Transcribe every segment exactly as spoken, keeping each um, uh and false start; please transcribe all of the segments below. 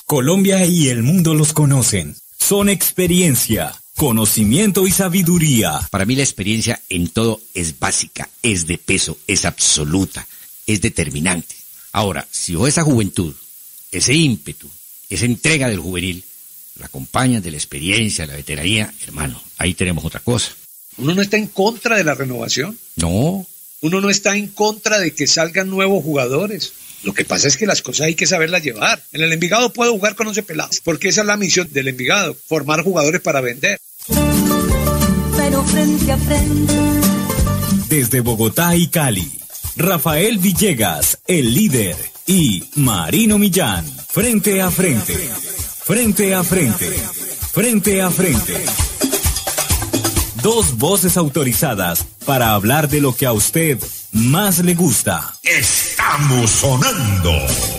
Colombia y el mundo los conocen. Son experiencia, conocimiento y sabiduría. Para mí la experiencia en todo es básica, es de peso, es absoluta, es determinante. Ahora, si vos esa juventud, ese ímpetu, esa entrega del juvenil, la acompañan de la experiencia, de la veteranía, hermano, ahí tenemos otra cosa. ¿Uno no está en contra de la renovación? No. ¿Uno no está en contra de que salgan nuevos jugadores? Lo que pasa es que las cosas hay que saberlas llevar. En el Envigado puedo jugar con once pelados, porque esa es la misión del Envigado, formar jugadores para vender. Pero frente a frente. Desde Bogotá y Cali, Rafael Villegas, el líder, y Marino Millán, frente a frente, frente a frente, frente a frente. Dos voces autorizadas para hablar de lo que a usted más le gusta. Estamos sonando.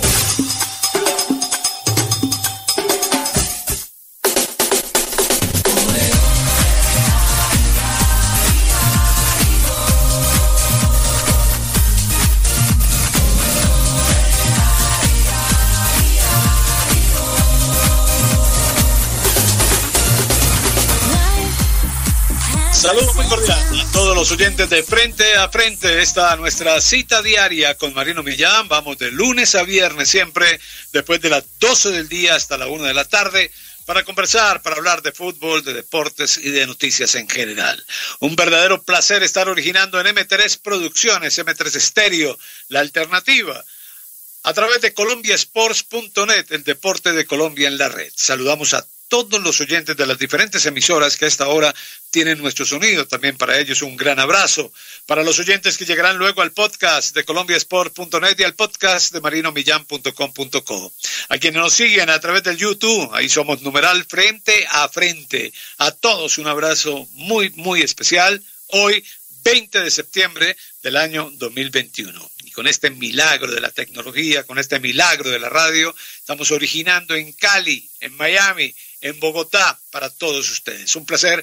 Saludos muy cordiales a todos los oyentes de Frente a Frente. Esta nuestra cita diaria con Marino Millán. Vamos de lunes a viernes siempre, después de las doce del día hasta la una de la tarde, para conversar, para hablar de fútbol, de deportes y de noticias en general. Un verdadero placer estar originando en eme tres Producciones, eme tres Estéreo, la alternativa, a través de Colombia Sports punto net, el deporte de Colombia en la red. Saludamos a todos los oyentes de las diferentes emisoras que a esta hora tienen nuestro sonido. También para ellos un gran abrazo. Para los oyentes que llegarán luego al podcast de Colombia Sports punto net y al podcast de marino millán punto com punto co. A quienes nos siguen a través del YouTube, ahí somos numeral Frente a Frente. A todos un abrazo muy, muy especial. Hoy, veinte de septiembre del año dos mil veintiuno. Y con este milagro de la tecnología, con este milagro de la radio, estamos originando en Cali, en Miami, en Bogotá, para todos ustedes. Un placer,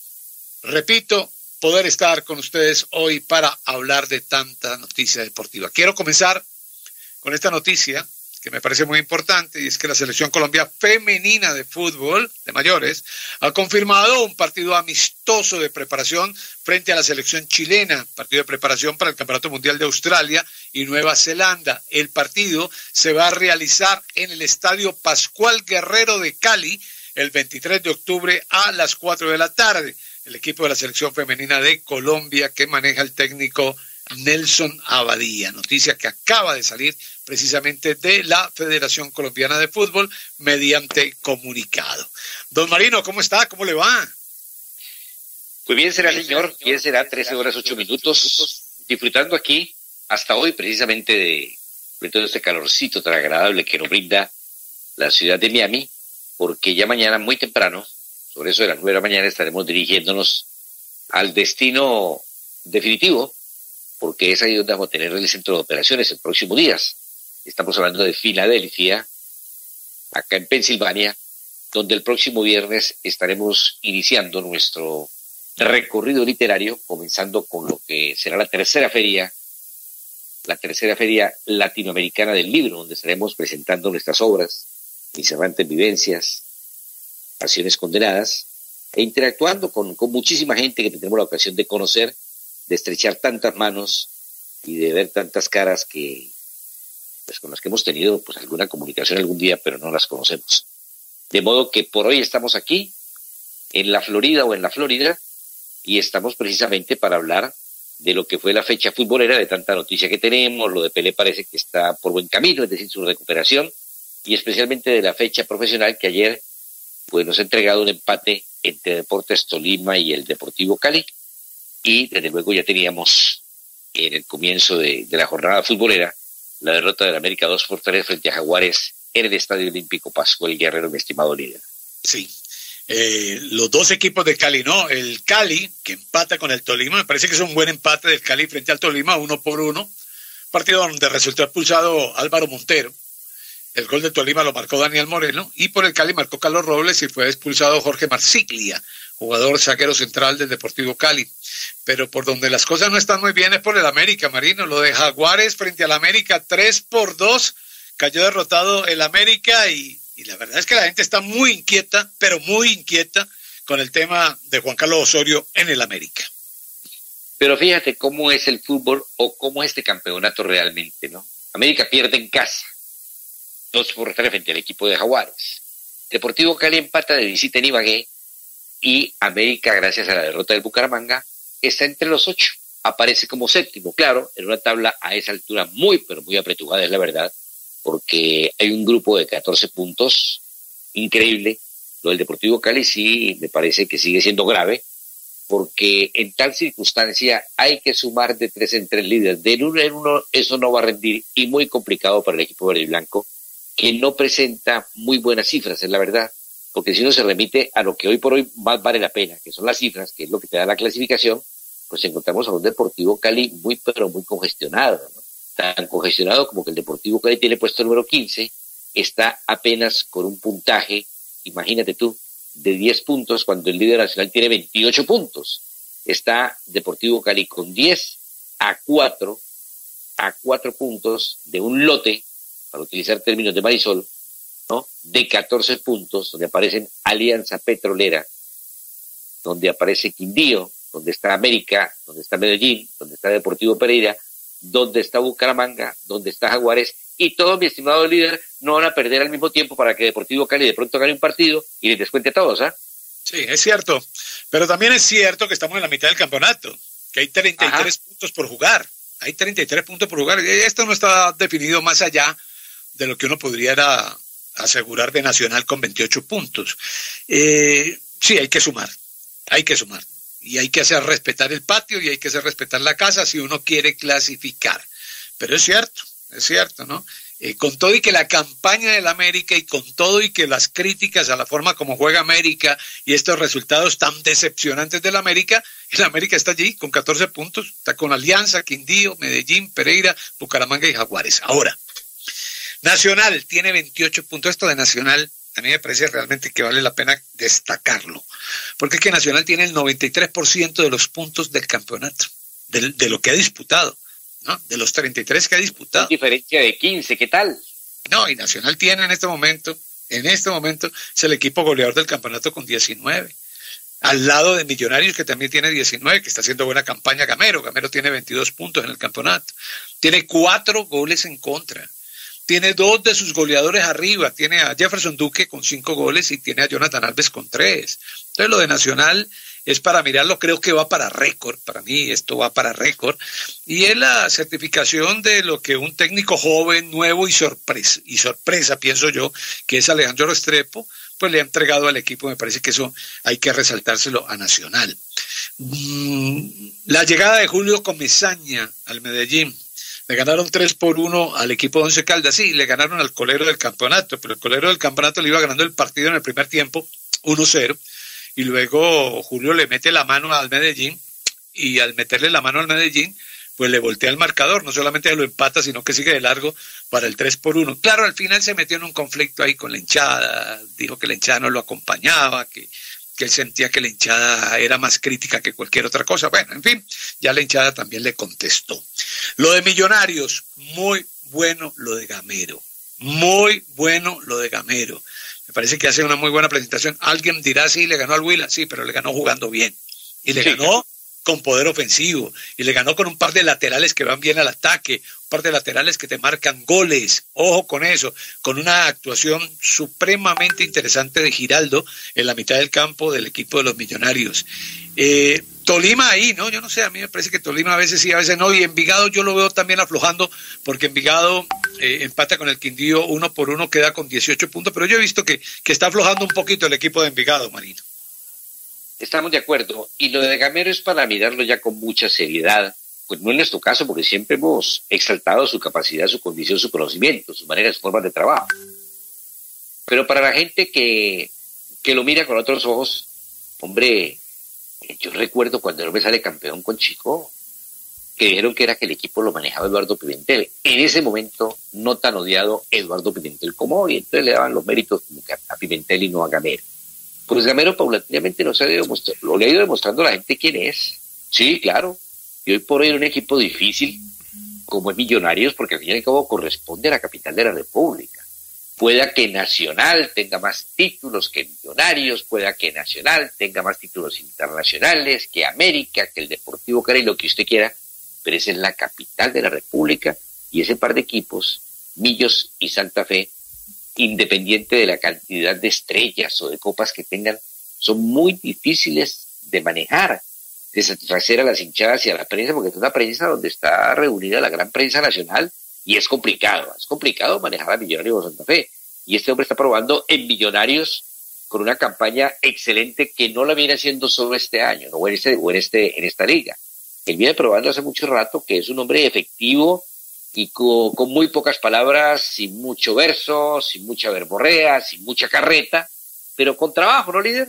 repito, poder estar con ustedes hoy para hablar de tanta noticia deportiva. Quiero comenzar con esta noticia que me parece muy importante, y es que la Selección Colombia Femenina de Fútbol de Mayores ha confirmado un partido amistoso de preparación frente a la selección chilena, partido de preparación para el Campeonato Mundial de Australia y Nueva Zelanda. El partido se va a realizar en el Estadio Pascual Guerrero de Cali el veintitrés de octubre a las cuatro de la tarde. El equipo de la Selección Femenina de Colombia que maneja el técnico Nelson Abadía. Noticia que acaba de salir precisamente de la Federación Colombiana de Fútbol mediante comunicado. Don Marino, ¿cómo está? ¿Cómo le va? Pues bien será, señor, bien será, trece horas ocho minutos, disfrutando aquí hasta hoy precisamente de, de todo este calorcito tan agradable que nos brinda la ciudad de Miami, porque ya mañana muy temprano, sobre eso de las nueve de la mañana, estaremos dirigiéndonos al destino definitivo, porque es ahí donde vamos a tener el centro de operaciones en próximos días. Estamos hablando de Filadelfia, acá en Pensilvania, donde el próximo viernes estaremos iniciando nuestro recorrido literario, comenzando con lo que será la tercera feria, la tercera feria latinoamericana del libro, donde estaremos presentando nuestras obras, mis errantes vivencias, acciones condenadas, e interactuando con, con muchísima gente que tendremos la ocasión de conocer, de estrechar tantas manos y de ver tantas caras que, pues, con las que hemos tenido pues alguna comunicación algún día, pero no las conocemos. De modo que por hoy estamos aquí, en la Florida o en la Florida, y estamos precisamente para hablar de lo que fue la fecha futbolera, de tanta noticia que tenemos. Lo de Pelé parece que está por buen camino, es decir, su recuperación, y especialmente de la fecha profesional que ayer pues nos ha entregado un empate entre Deportes Tolima y el Deportivo Cali, y desde luego ya teníamos en el comienzo de, de la jornada futbolera la derrota del América dos por tres frente a Jaguares en el Estadio Olímpico Pascual Guerrero, mi estimado líder. Sí, eh, los dos equipos de Cali, ¿no? El Cali, que empata con el Tolima, me parece que es un buen empate del Cali frente al Tolima, uno por uno, partido donde resultó expulsado Álvaro Montero. El gol de Tolima lo marcó Daniel Moreno, y por el Cali marcó Carlos Robles y fue expulsado Jorge Marsiglia, jugador zaguero central del Deportivo Cali. Pero por donde las cosas no están muy bien es por el América, Marino. Lo de Jaguares frente al América, tres por dos, cayó derrotado el América, y Y la verdad es que la gente está muy inquieta, pero muy inquieta con el tema de Juan Carlos Osorio en el América. Pero fíjate cómo es el fútbol o cómo es este campeonato realmente, ¿no? América pierde en casa, dos por tres frente al equipo de Jaguares. Deportivo Cali empata de visita en Ibagué y América, gracias a la derrota del Bucaramanga, está entre los ocho. Aparece como séptimo, claro, en una tabla a esa altura muy, pero muy apretujada, es la verdad, porque hay un grupo de catorce puntos, increíble. Lo del Deportivo Cali sí me parece que sigue siendo grave, porque en tal circunstancia hay que sumar de tres en tres líderes. De uno en uno eso no va a rendir y muy complicado para el equipo verde y blanco, que no presenta muy buenas cifras, es la verdad, porque si uno se remite a lo que hoy por hoy más vale la pena, que son las cifras, que es lo que te da la clasificación, pues encontramos a un Deportivo Cali muy, pero muy congestionado, ¿no? Tan congestionado como que el Deportivo Cali tiene puesto número quince, está apenas con un puntaje, imagínate tú, de diez puntos, cuando el líder nacional tiene veintiocho puntos. Está Deportivo Cali con diez a cuatro, a cuatro puntos de un lote, para utilizar términos de Marisol, ¿no? De catorce puntos, donde aparecen Alianza Petrolera, donde aparece Quindío, donde está América, donde está Medellín, donde está Deportivo Pereira, donde está Bucaramanga, donde está Jaguares, y todos, mi estimado líder, no van a perder al mismo tiempo para que Deportivo Cali de pronto gane un partido y les descuente a todos, ¿ah? ¿eh? Sí, es cierto, pero también es cierto que estamos en la mitad del campeonato, que hay treinta y tres Ajá. puntos por jugar, hay treinta y tres puntos por jugar, y esto no está definido más allá de lo que uno podría asegurar de Nacional con veintiocho puntos. Eh, sí, hay que sumar, hay que sumar. Y hay que hacer respetar el patio y hay que hacer respetar la casa si uno quiere clasificar. Pero es cierto, es cierto, ¿no? Eh, con todo y que la campaña del América y con todo y que las críticas a la forma como juega América y estos resultados tan decepcionantes del América, el América está allí con catorce puntos, está con Alianza, Quindío, Medellín, Pereira, Bucaramanga y Jaguares. Ahora, Nacional tiene veintiocho puntos. Esto de Nacional a mí me parece realmente que vale la pena destacarlo, porque es que Nacional tiene el noventa y tres por ciento de los puntos del campeonato, de, de lo que ha disputado, ¿no? De los treinta y tres que ha disputado. Diferencia de quince, ¿qué tal? No, y Nacional tiene en este momento, en este momento, es el equipo goleador del campeonato con diecinueve. Al lado de Millonarios, que también tiene diecinueve, que está haciendo buena campaña Gamero. Gamero tiene veintidós puntos en el campeonato. Tiene cuatro goles en contra. Tiene dos de sus goleadores arriba, tiene a Jefferson Duque con cinco goles y tiene a Jonathan Alves con tres. Entonces lo de Nacional es para mirarlo, creo que va para récord, para mí esto va para récord, y es la certificación de lo que un técnico joven, nuevo y sorpresa, y sorpresa pienso yo, que es Alejandro Restrepo, pues le ha entregado al equipo. Me parece que eso hay que resaltárselo a Nacional. Mm, la llegada de Julio Comesaña al Medellín. Le ganaron tres por uno al equipo de Once Caldas. Sí, le ganaron al colero del campeonato, pero el colero del campeonato le iba ganando el partido en el primer tiempo, uno cero, y luego Julio le mete la mano al Medellín, y al meterle la mano al Medellín, pues le voltea el marcador, no solamente lo empata, sino que sigue de largo para el tres por uno. Claro, al final se metió en un conflicto ahí con la hinchada, dijo que la hinchada no lo acompañaba, que... que él sentía que la hinchada era más crítica que cualquier otra cosa. Bueno, en fin, ya la hinchada también le contestó. Lo de Millonarios, muy bueno lo de Gamero, muy bueno lo de Gamero. Me parece que hace una muy buena presentación. Alguien dirá, sí, le ganó al Huila, sí, pero le ganó jugando bien. Y le sí. ganó con poder ofensivo, y le ganó con un par de laterales que van bien al ataque, un par de laterales que te marcan goles, ojo con eso, con una actuación supremamente interesante de Giraldo en la mitad del campo del equipo de los Millonarios. Eh, Tolima ahí, ¿no? Yo no sé, a mí me parece que Tolima a veces sí, a veces no, y Envigado yo lo veo también aflojando, porque Envigado eh, empata con el Quindío uno por uno, queda con dieciocho puntos, pero yo he visto que, que está aflojando un poquito el equipo de Envigado, Marino. Estamos de acuerdo, y lo de Gamero es para mirarlo ya con mucha seriedad, pues no en nuestro caso, porque siempre hemos exaltado su capacidad, su condición, su conocimiento, su manera, su forma de trabajo. Pero para la gente que, que lo mira con otros ojos, hombre, yo recuerdo cuando no me sale campeón con Chico, que dijeron que era que el equipo lo manejaba Eduardo Pimentel. En ese momento, no tan odiado Eduardo Pimentel como hoy, entonces le daban los méritos a Pimentel y no a Gamero. Pues Gamero paulatinamente nos ha ido lo le ha ido demostrando a la gente quién es. Sí, claro. Y hoy por hoy en un equipo difícil, como es Millonarios, porque al fin y al cabo corresponde a la capital de la República. pueda que Nacional tenga más títulos que Millonarios, pueda que Nacional tenga más títulos internacionales que América, que el Deportivo Cali, lo que usted quiera, pero esa es la capital de la República y ese par de equipos, Millos y Santa Fe, independiente de la cantidad de estrellas o de copas que tengan, son muy difíciles de manejar, de satisfacer a las hinchadas y a la prensa, porque es una prensa donde está reunida la gran prensa nacional y es complicado, es complicado manejar a Millonarios o Santa Fe. Y este hombre está probando en Millonarios con una campaña excelente que no la viene haciendo solo este año, ¿no? o, en este, o en, este, en esta liga. Él viene probando hace mucho rato que es un hombre efectivo y con, con muy pocas palabras, sin mucho verso, sin mucha verborrea, sin mucha carreta, pero con trabajo, ¿no, líder?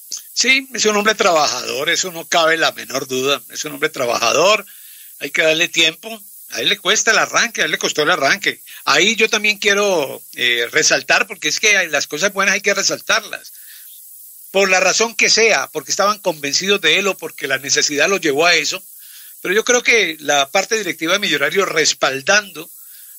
Sí, es un hombre trabajador, eso no cabe la menor duda, es un hombre trabajador, hay que darle tiempo, a él le cuesta el arranque, a él le costó el arranque. Ahí yo también quiero eh, resaltar, porque es que las cosas buenas hay que resaltarlas, por la razón que sea, porque estaban convencidos de él o porque la necesidad los llevó a eso, pero yo creo que la parte directiva de Millonarios respaldando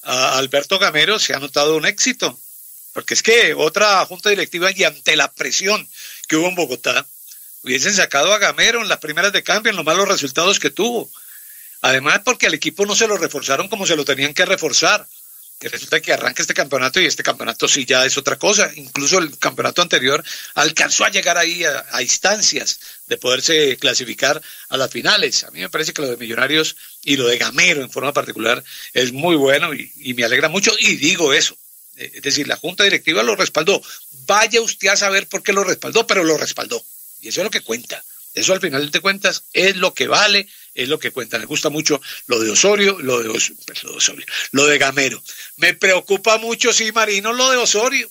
a Alberto Gamero se ha notado un éxito, porque es que otra junta directiva y ante la presión que hubo en Bogotá, hubiesen sacado a Gamero en las primeras de cambio en los malos resultados que tuvo. Además, porque al equipo no se lo reforzaron como se lo tenían que reforzar. Que resulta que arranca este campeonato y este campeonato sí ya es otra cosa. Incluso el campeonato anterior alcanzó a llegar ahí a, a instancias de poderse clasificar a las finales. A mí me parece que lo de Millonarios y lo de Gamero en forma particular es muy bueno y, y me alegra mucho y digo eso. Es decir, la junta directiva lo respaldó. Vaya usted a saber por qué lo respaldó, pero lo respaldó. Y eso es lo que cuenta. Eso al final de cuentas es lo que vale, es lo que cuenta. Me gusta mucho lo de Osorio, lo de, Os- lo de Osorio, lo de Gamero. Me preocupa mucho, sí, Marino, lo de Osorio.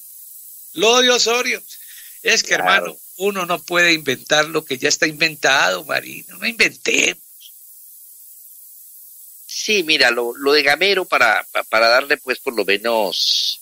Lo de Osorio. Es que, claro, hermano, uno no puede inventar lo que ya está inventado, Marino. No inventé. Sí, mira, lo, lo de Gamero, para, para darle pues por lo menos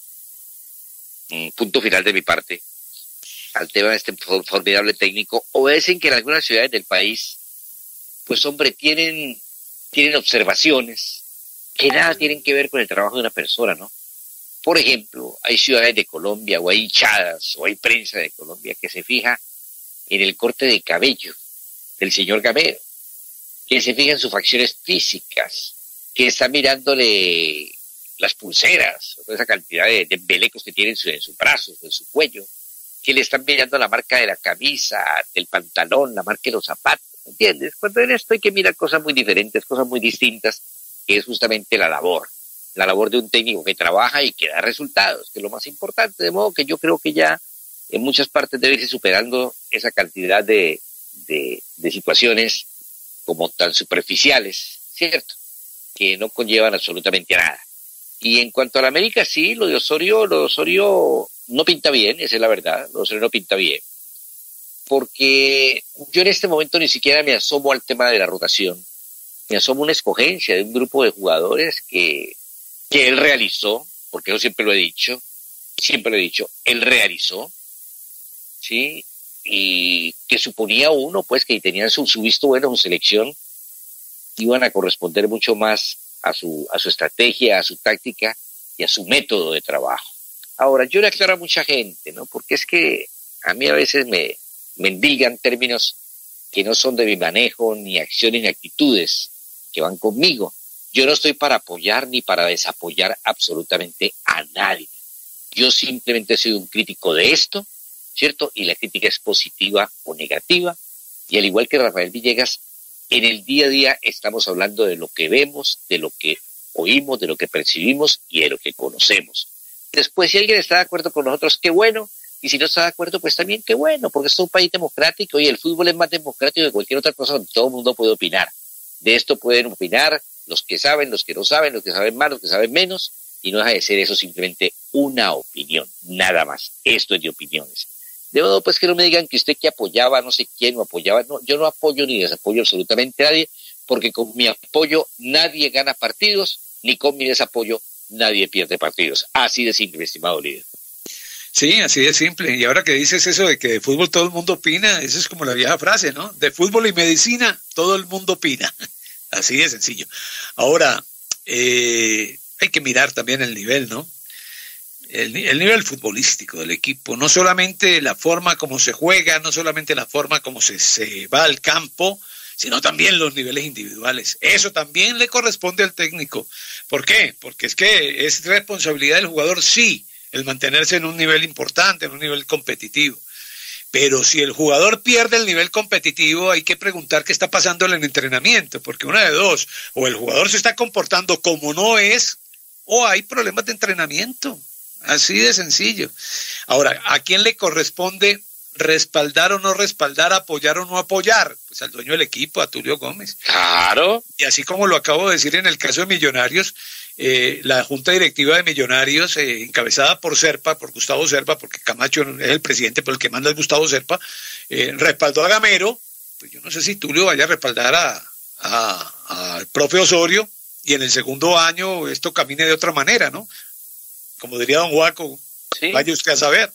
un punto final de mi parte al tema de este formidable técnico, obedecen que en algunas ciudades del país, pues hombre, tienen, tienen observaciones que nada tienen que ver con el trabajo de una persona, ¿no? Por ejemplo, hay ciudades de Colombia, o hay hinchadas, o hay prensa de Colombia que se fija en el corte de cabello del señor Gamero, que se fija en sus facciones físicas, que está mirándole las pulseras, toda esa cantidad de, de embelecos que tiene en, su, en sus brazos, en su cuello, que le están mirando la marca de la camisa, del pantalón, la marca de los zapatos, ¿entiendes? Cuando en esto hay que mirar cosas muy diferentes, cosas muy distintas, que es justamente la labor, la labor de un técnico que trabaja y que da resultados, que es lo más importante, de modo que yo creo que ya en muchas partes debe irse superando esa cantidad de, de, de situaciones como tan superficiales, ¿cierto? Que no conllevan absolutamente nada. Y en cuanto a la América, sí, lo de Osorio, lo de Osorio no pinta bien, esa es la verdad, lo de Osorio no pinta bien, porque yo en este momento ni siquiera me asomo al tema de la rotación, me asomo a una escogencia de un grupo de jugadores que, que él realizó, porque yo siempre lo he dicho, siempre lo he dicho, él realizó, ¿sí? Y que suponía uno, pues, que tenían su, su visto bueno, su selección, iban a corresponder mucho más a su, a su estrategia, a su táctica y a su método de trabajo. Ahora, yo le aclaro a mucha gente, ¿no? Porque es que a mí a veces me, me endilgan términos que no son de mi manejo, ni acciones ni actitudes que van conmigo. Yo no estoy para apoyar ni para desapoyar absolutamente a nadie. Yo simplemente soy un crítico de esto, ¿cierto? Y la crítica es positiva o negativa. Y al igual que Rafael Villegas, en el día a día estamos hablando de lo que vemos, de lo que oímos, de lo que percibimos y de lo que conocemos. Después, si alguien está de acuerdo con nosotros, qué bueno. Y si no está de acuerdo, pues también qué bueno, porque esto es un país democrático y el fútbol es más democrático que cualquier otra cosa donde todo el mundo puede opinar. De esto pueden opinar los que saben, los que no saben, los que saben más, los que saben menos, y no deja de ser eso simplemente una opinión, nada más. Esto es de opiniones. De modo pues que no me digan que usted que apoyaba no sé quién o apoyaba, no, yo no apoyo ni desapoyo absolutamente a nadie, porque con mi apoyo nadie gana partidos, ni con mi desapoyo nadie pierde partidos. Así de simple, mi estimado líder. Sí, así de simple. Y ahora que dices eso de que de fútbol todo el mundo opina, esa es como la vieja frase, ¿no? De fútbol y medicina todo el mundo opina. Así de sencillo. Ahora, eh, hay que mirar también el nivel, ¿no? el, el nivel futbolístico del equipo, no solamente la forma como se juega, no solamente la forma como se, se va al campo, sino también los niveles individuales. Eso también le corresponde al técnico. ¿Por qué? Porque es que es responsabilidad del jugador, sí, el mantenerse en un nivel importante, en un nivel competitivo. Pero si el jugador pierde el nivel competitivo, hay que preguntar qué está pasando en el entrenamiento, porque una de dos, o el jugador se está comportando como no es, o hay problemas de entrenamiento. Así de sencillo. Ahora, ¿a quién le corresponde respaldar o no respaldar, apoyar o no apoyar? Pues al dueño del equipo, a Tulio Gómez. Claro. Y así como lo acabo de decir en el caso de Millonarios, eh, la Junta Directiva de Millonarios, eh, encabezada por Serpa, por Gustavo Serpa, porque Camacho es el presidente, pero el que manda es Gustavo Serpa, eh, respaldó a Gamero. Pues yo no sé si Tulio vaya a respaldar a, a, al profe Osorio, y en el segundo año esto camine de otra manera, ¿no? Como diría don Juaco, sí. Vaya usted a saber.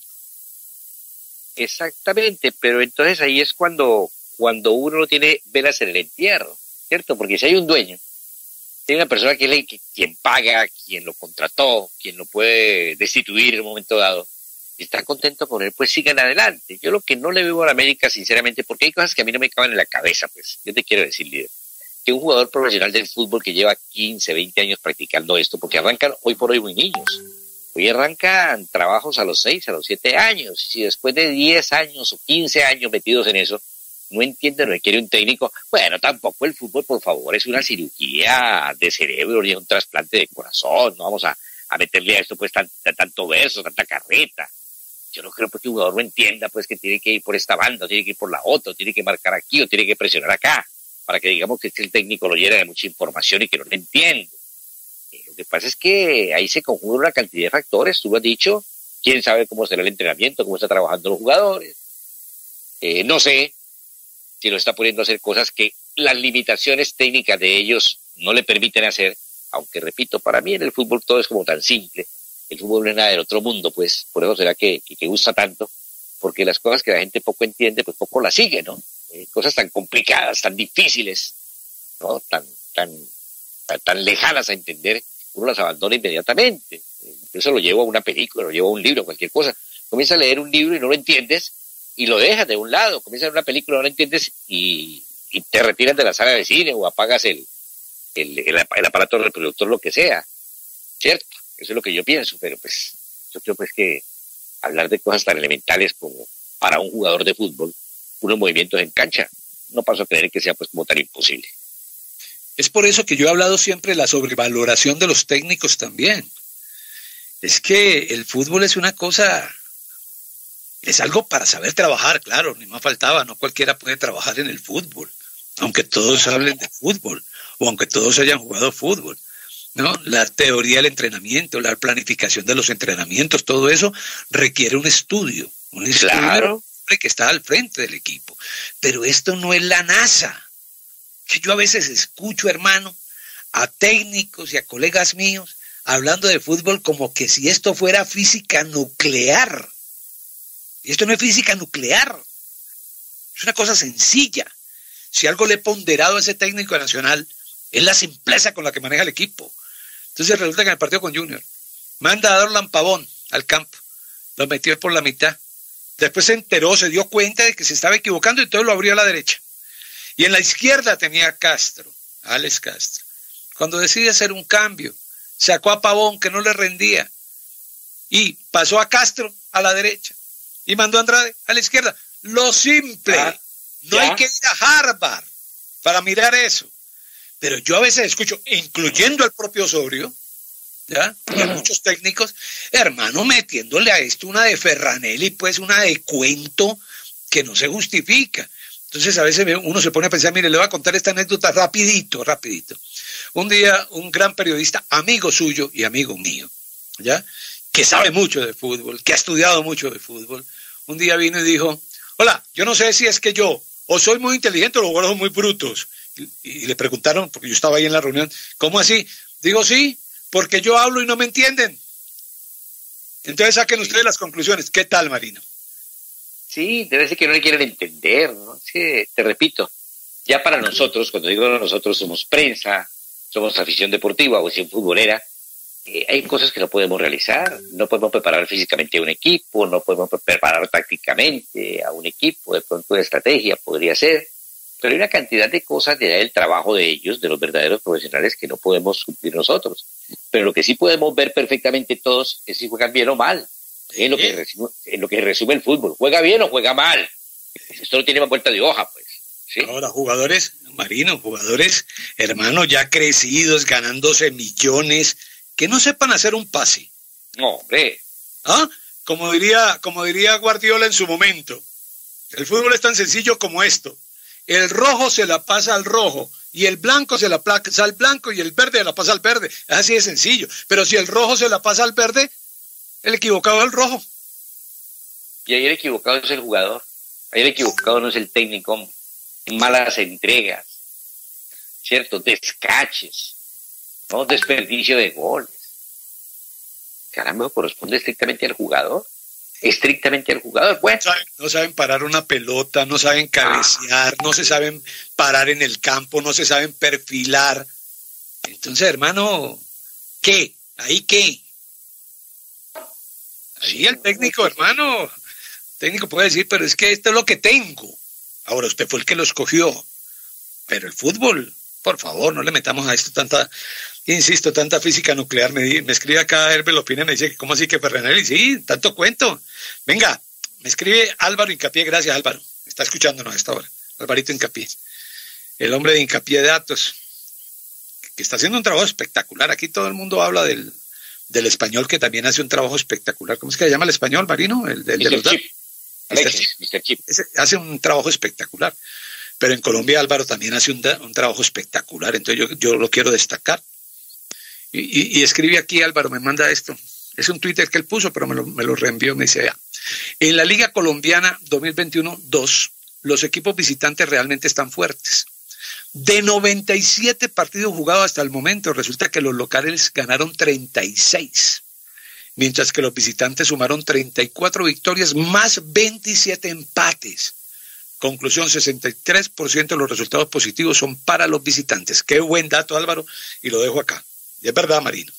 Exactamente, pero entonces ahí es cuando, cuando uno no tiene velas en el entierro, ¿cierto? Porque si hay un dueño, hay una persona que es la, que, quien paga, quien lo contrató, quien lo puede destituir en un momento dado, y está contento con él, pues sigan adelante. Yo lo que no le veo a la América, sinceramente, porque hay cosas que a mí no me caben en la cabeza, pues, yo te quiero decir, líder, que un jugador profesional del fútbol que lleva quince, veinte años practicando esto, porque arrancan hoy por hoy muy niños, hoy arrancan trabajos a los seis, a los siete años, y si después de diez años o quince años metidos en eso, no entiende, no quiere un técnico, bueno, tampoco el fútbol, por favor, es una cirugía de cerebro y es un trasplante de corazón, no vamos a, a meterle a esto pues tan, tan, tanto verso, tanta carreta. Yo no creo pues, que un jugador no entienda pues que tiene que ir por esta banda, o tiene que ir por la otra, o tiene que marcar aquí, o tiene que presionar acá, para que digamos que el técnico lo llena de mucha información y que no lo entiende. Eh, lo que pasa es que ahí se conjuga una cantidad de factores, tú lo has dicho, quién sabe cómo será el entrenamiento, cómo está trabajando los jugadores, eh, no sé si lo está poniendo a hacer cosas que las limitaciones técnicas de ellos no le permiten hacer, aunque repito, para mí en el fútbol todo es como tan simple, el fútbol no es nada del otro mundo, pues por eso será que, que, que gusta tanto, porque las cosas que la gente poco entiende, pues poco las sigue, ¿no? Eh, cosas tan complicadas, tan difíciles, ¿no? Tan, tan, tan, tan lejanas a entender, uno las abandona inmediatamente. Eh, eso lo llevo a una película, lo llevo a un libro, cualquier cosa. Comienza a leer un libro y no lo entiendes, y lo dejas de un lado, comienzas a ver una película, no lo entiendes y, y te retiras de la sala de cine o apagas el, el, el, el aparato reproductor, lo que sea, ¿cierto? Eso es lo que yo pienso, pero pues yo creo pues que hablar de cosas tan elementales como para un jugador de fútbol, unos movimientos en cancha, no paso a creer que sea pues como tan imposible. Es por eso que yo he hablado siempre de la sobrevaloración de los técnicos también. Es que el fútbol es una cosa... Es algo para saber trabajar, claro, ni más faltaba, no cualquiera puede trabajar en el fútbol, aunque todos hablen de fútbol, o aunque todos hayan jugado fútbol, ¿no? La teoría del entrenamiento, la planificación de los entrenamientos, todo eso requiere un estudio, un estudio claro. que está al frente del equipo. Pero esto no es la NASA, que yo a veces escucho, hermano, a técnicos y a colegas míos hablando de fútbol como que si esto fuera física nuclear. Y esto no es física nuclear, es una cosa sencilla. Si algo le he ponderado a ese técnico nacional, es la simpleza con la que maneja el equipo. Entonces resulta que en el partido con Junior, manda a Dorlan Pavón al campo, lo metió por la mitad. Después se enteró, se dio cuenta de que se estaba equivocando y entonces lo abrió a la derecha. Y en la izquierda tenía a Castro, a Alex Castro. Cuando decide hacer un cambio, sacó a Pavón que no le rendía y pasó a Castro a la derecha. Y mandó a Andrade a la izquierda. Lo simple. Ah, no hay que ir a Harvard para mirar eso. Pero yo a veces escucho, incluyendo al propio Osorio, ¿ya? Y a muchos técnicos, hermano, metiéndole a esto una de Ferranelli, pues una de cuento que no se justifica. Entonces a veces uno se pone a pensar, mire, le voy a contar esta anécdota rapidito, rapidito. Un día un gran periodista, amigo suyo y amigo mío, ¿ya? Que sabe mucho de fútbol, que ha estudiado mucho de fútbol, un día vino y dijo, hola, yo no sé si es que yo o soy muy inteligente o los jugadores son muy brutos. Y, y le preguntaron, porque yo estaba ahí en la reunión, ¿cómo así? Digo, sí, porque yo hablo y no me entienden. Entonces saquen ustedes las conclusiones. ¿Qué tal, Marino? Sí, debe ser que no le quieren entender, ¿no? Es que, te repito, ya para nosotros, cuando digo nosotros somos prensa, somos afición deportiva o afición futbolera, eh, hay cosas que no podemos realizar. No podemos preparar físicamente a un equipo, no podemos preparar tácticamente a un equipo, de pronto de estrategia podría ser, pero hay una cantidad de cosas del trabajo de ellos, de los verdaderos profesionales, que no podemos cumplir nosotros. Pero lo que sí podemos ver perfectamente todos es si juegan bien o mal. Es lo que resume, es lo que resume el fútbol. ¿Juega bien o juega mal? Esto no tiene más vuelta de hoja, pues. ¿Sí? Ahora, jugadores, Marino, jugadores, hermanos, ya crecidos, ganándose millones, que no sepan hacer un pase. No, hombre. ¿Ah? Como diría, como diría Guardiola en su momento, el fútbol es tan sencillo como esto. El rojo se la pasa al rojo, y el blanco se la pasa al blanco, y el verde se la pasa al verde. Es así de sencillo. Pero si el rojo se la pasa al verde, el equivocado es el rojo. Y ahí el equivocado es el jugador. Ahí el equivocado no es el técnico. Malas entregas, ¿cierto? Descaches, ¿no? Desperdicio de goles. Caramba, corresponde estrictamente al jugador. Estrictamente al jugador. Bueno. No saben, no saben parar una pelota, no saben cabecear, ah. no se saben parar en el campo, no se saben perfilar. Entonces, hermano, ¿qué? ¿Ahí qué? Ahí el técnico, hermano, el técnico puede decir, pero es que esto es lo que tengo. Ahora, usted fue el que lo escogió. Pero el fútbol, por favor, no le metamos a esto tanta, insisto, tanta física nuclear. Me, me escribe acá Herbert Lopina, me dice, ¿cómo así que Ferranelli? Sí, tanto cuento. Venga, me escribe Álvaro Hincapié, gracias Álvaro. Está escuchándonos a esta hora. Alvarito Hincapié. El hombre de Hincapié de Datos, que está haciendo un trabajo espectacular. Aquí todo el mundo habla del, del español, que también hace un trabajo espectacular. ¿Cómo es que se llama el español, Marino? El, el de los datos. Alexis, mister Chip. Hace un trabajo espectacular. Pero en Colombia Álvaro también hace un, un trabajo espectacular. Entonces yo, yo lo quiero destacar. Y, y, y escribe aquí Álvaro, me manda esto. Es un Twitter que él puso, pero me lo, me lo reenvió. Me dice, ya. En la Liga Colombiana dos mil veintiuno dos, los equipos visitantes realmente están fuertes. De noventa y siete partidos jugados hasta el momento, resulta que los locales ganaron treinta y seis. Mientras que los visitantes sumaron treinta y cuatro victorias más veintisiete empates. Conclusión, sesenta y tres por ciento de los resultados positivos son para los visitantes. Qué buen dato, Álvaro, y lo dejo acá. Y es verdad, Marino.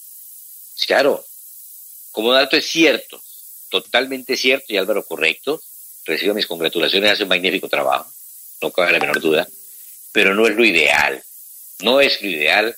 Claro, como dato es cierto, totalmente cierto, y Álvaro, correcto. Recibo mis congratulaciones, hace un magnífico trabajo, no cabe la menor duda, pero no es lo ideal, no es lo ideal.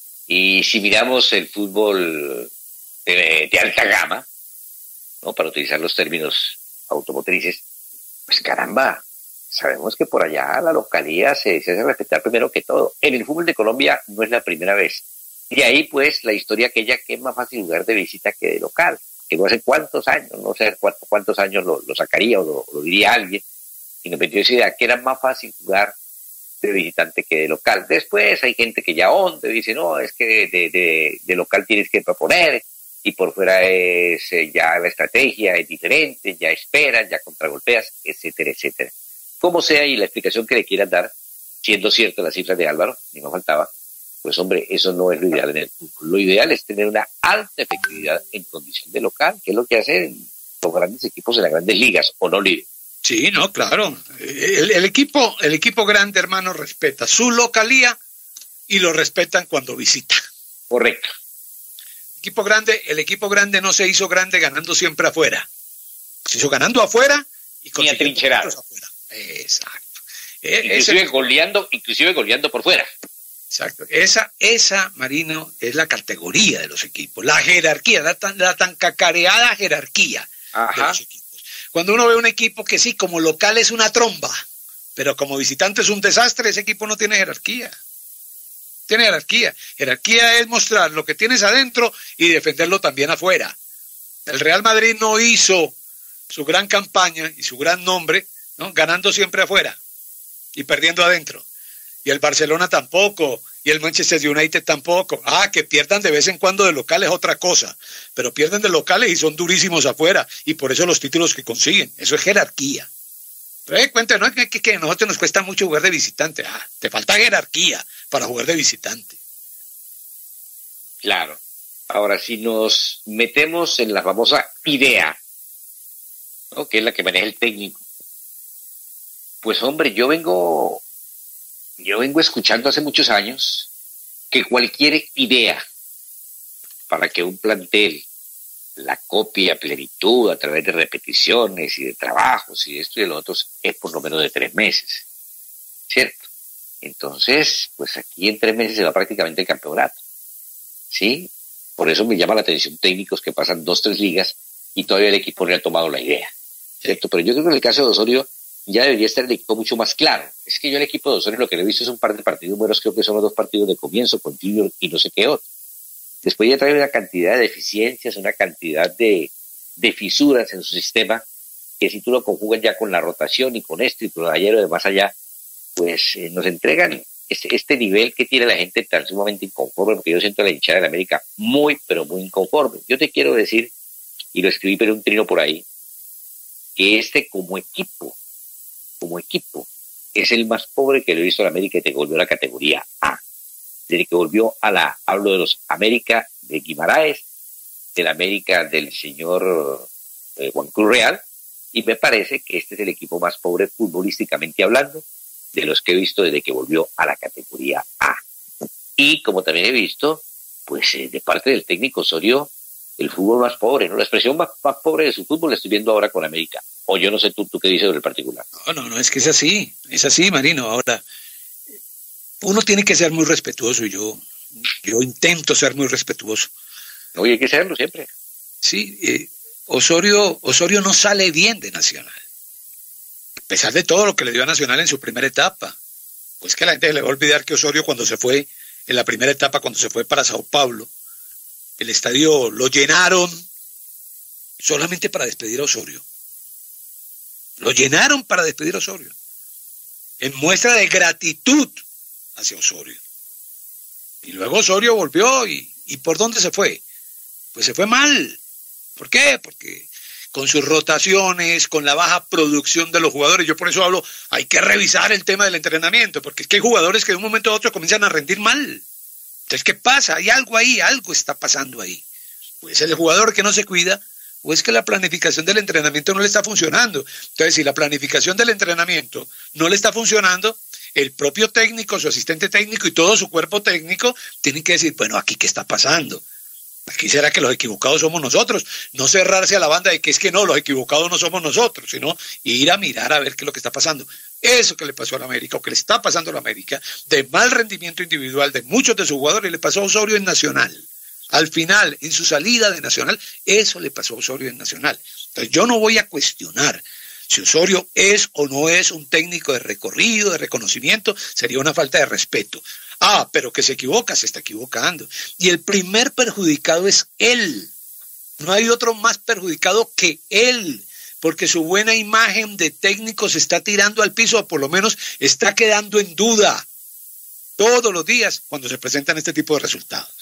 Y si miramos el fútbol de, de alta gama, ¿no? Para utilizar los términos automotrices, pues caramba, sabemos que por allá la localía se, se hace respetar primero que todo. En el fútbol de Colombia no es la primera vez. Y ahí pues la historia aquella que es más fácil jugar de visita que de local. Que no hace cuántos años, no sé cuántos, cuántos años lo, lo sacaría o lo, lo diría alguien, y nos metió esa idea que era más fácil jugar de visitante que de local. Después hay gente que ya onda y dice, no, es que de, de, de local tienes que proponer, y por fuera es eh, ya la estrategia es diferente, ya esperas, ya contragolpeas, etcétera, etcétera. Como sea, y la explicación que le quieran dar, siendo cierta la cifra de Álvaro, ni me faltaba, pues hombre, eso no es lo ideal en el fútbol. Lo ideal es tener una alta efectividad en condición de local, que es lo que hacen los grandes equipos en las grandes ligas, ¿o no, líder? Sí, no, claro. El, el equipo, el equipo grande, hermano, respeta su localía y lo respetan cuando visita. Correcto. Equipo grande, el equipo grande no se hizo grande ganando siempre afuera. Se hizo ganando afuera y con atrincherado. Afuera. Exacto. Inclusive Ese, goleando, inclusive goleando por fuera. Exacto. Esa, esa, Marino, es la categoría de los equipos, la jerarquía, la tan, la tan cacareada jerarquía Ajá. de los equipos. Cuando uno ve un equipo que sí, como local es una tromba, pero como visitante es un desastre, ese equipo no tiene jerarquía. Tiene jerarquía. Jerarquía es mostrar lo que tienes adentro y defenderlo también afuera. El Real Madrid no hizo su gran campaña y su gran nombre, ¿no? Ganando siempre afuera y perdiendo adentro. Y el Barcelona tampoco, y el Manchester United tampoco. Ah, que pierdan de vez en cuando de locales es otra cosa, pero pierden de locales y son durísimos afuera, y por eso los títulos que consiguen. Eso es jerarquía. Pero eh, cuenta, no es que, que, que a nosotros nos cuesta mucho jugar de visitante. Ah, te falta jerarquía para jugar de visitante. Claro. Ahora, si nos metemos en la famosa idea, ¿no? Que es la que maneja el técnico, pues hombre, yo vengo... Yo vengo escuchando hace muchos años que cualquier idea para que un plantel la copie a plenitud a través de repeticiones y de trabajos y de esto y de lo otro es por lo menos de tres meses, ¿cierto? Entonces, pues aquí en tres meses se va prácticamente el campeonato, ¿sí? Por eso me llama la atención técnicos que pasan dos, tres ligas y todavía el equipo no ha tomado la idea, ¿cierto? Pero yo creo que en el caso de Osorio ya debería estar el equipo mucho más claro. Es que yo el equipo de Osorio lo que le he visto es un par de partidos buenos, creo que son los dos partidos de comienzo con Junior y no sé qué otro. Después ya trae una cantidad de deficiencias, una cantidad de, de fisuras en su sistema, que si tú lo conjugas ya con la rotación y con esto y con lo de ayer o de más allá, pues eh, nos entregan este, este nivel que tiene la gente tan sumamente inconforme, porque yo siento a la hinchada de la América muy, pero muy inconforme. Yo te quiero decir, y lo escribí pero un trino por ahí, que este como equipo, como equipo, es el más pobre que le he visto a la América y te volvió a la categoría A. Desde que volvió a la, hablo de los América de Guimaraes, del América del señor eh, Juan Cruz Real, y me parece que este es el equipo más pobre futbolísticamente hablando de los que he visto desde que volvió a la categoría A. Y como también he visto, pues eh, de parte del técnico Osorio, el fútbol más pobre, ¿no? La expresión más, más pobre de su fútbol la estoy viendo ahora con América. O yo no sé tú, tú qué dices sobre el particular. No, no, no, es que es así, es así, Marino. Ahora, uno tiene que ser muy respetuoso y yo, yo intento ser muy respetuoso. Oye, hay que serlo siempre. Sí, eh, Osorio, Osorio no sale bien de Nacional. A pesar de todo lo que le dio a Nacional en su primera etapa. Pues que la gente le va a olvidar que Osorio cuando se fue, en la primera etapa, cuando se fue para Sao Paulo, el estadio lo llenaron solamente para despedir a Osorio. Lo llenaron para despedir a Osorio. En muestra de gratitud hacia Osorio. Y luego Osorio volvió y, ¿y por dónde se fue? Pues se fue mal. ¿Por qué? Porque con sus rotaciones, con la baja producción de los jugadores, yo por eso hablo, hay que revisar el tema del entrenamiento, porque es que hay jugadores que de un momento a otro comienzan a rendir mal. Entonces, ¿qué pasa? Hay algo ahí, algo está pasando ahí. Pues el jugador que no se cuida, o es que la planificación del entrenamiento no le está funcionando. Entonces, si la planificación del entrenamiento no le está funcionando, el propio técnico, su asistente técnico y todo su cuerpo técnico tienen que decir, bueno, ¿aquí qué está pasando? Aquí será que los equivocados somos nosotros. No cerrarse a la banda de que es que no, los equivocados no somos nosotros, sino ir a mirar a ver qué es lo que está pasando. Eso que le pasó a la América, o que le está pasando a la América, de mal rendimiento individual de muchos de sus jugadores, le pasó a Osorio en Nacional. Al final, en su salida de Nacional, eso le pasó a Osorio en Nacional. Entonces yo no voy a cuestionar si Osorio es o no es un técnico de recorrido, de reconocimiento, sería una falta de respeto. Ah, pero que se equivoca, se está equivocando. Y el primer perjudicado es él. No hay otro más perjudicado que él, porque su buena imagen de técnico se está tirando al piso, o por lo menos está quedando en duda todos los días cuando se presentan este tipo de resultados.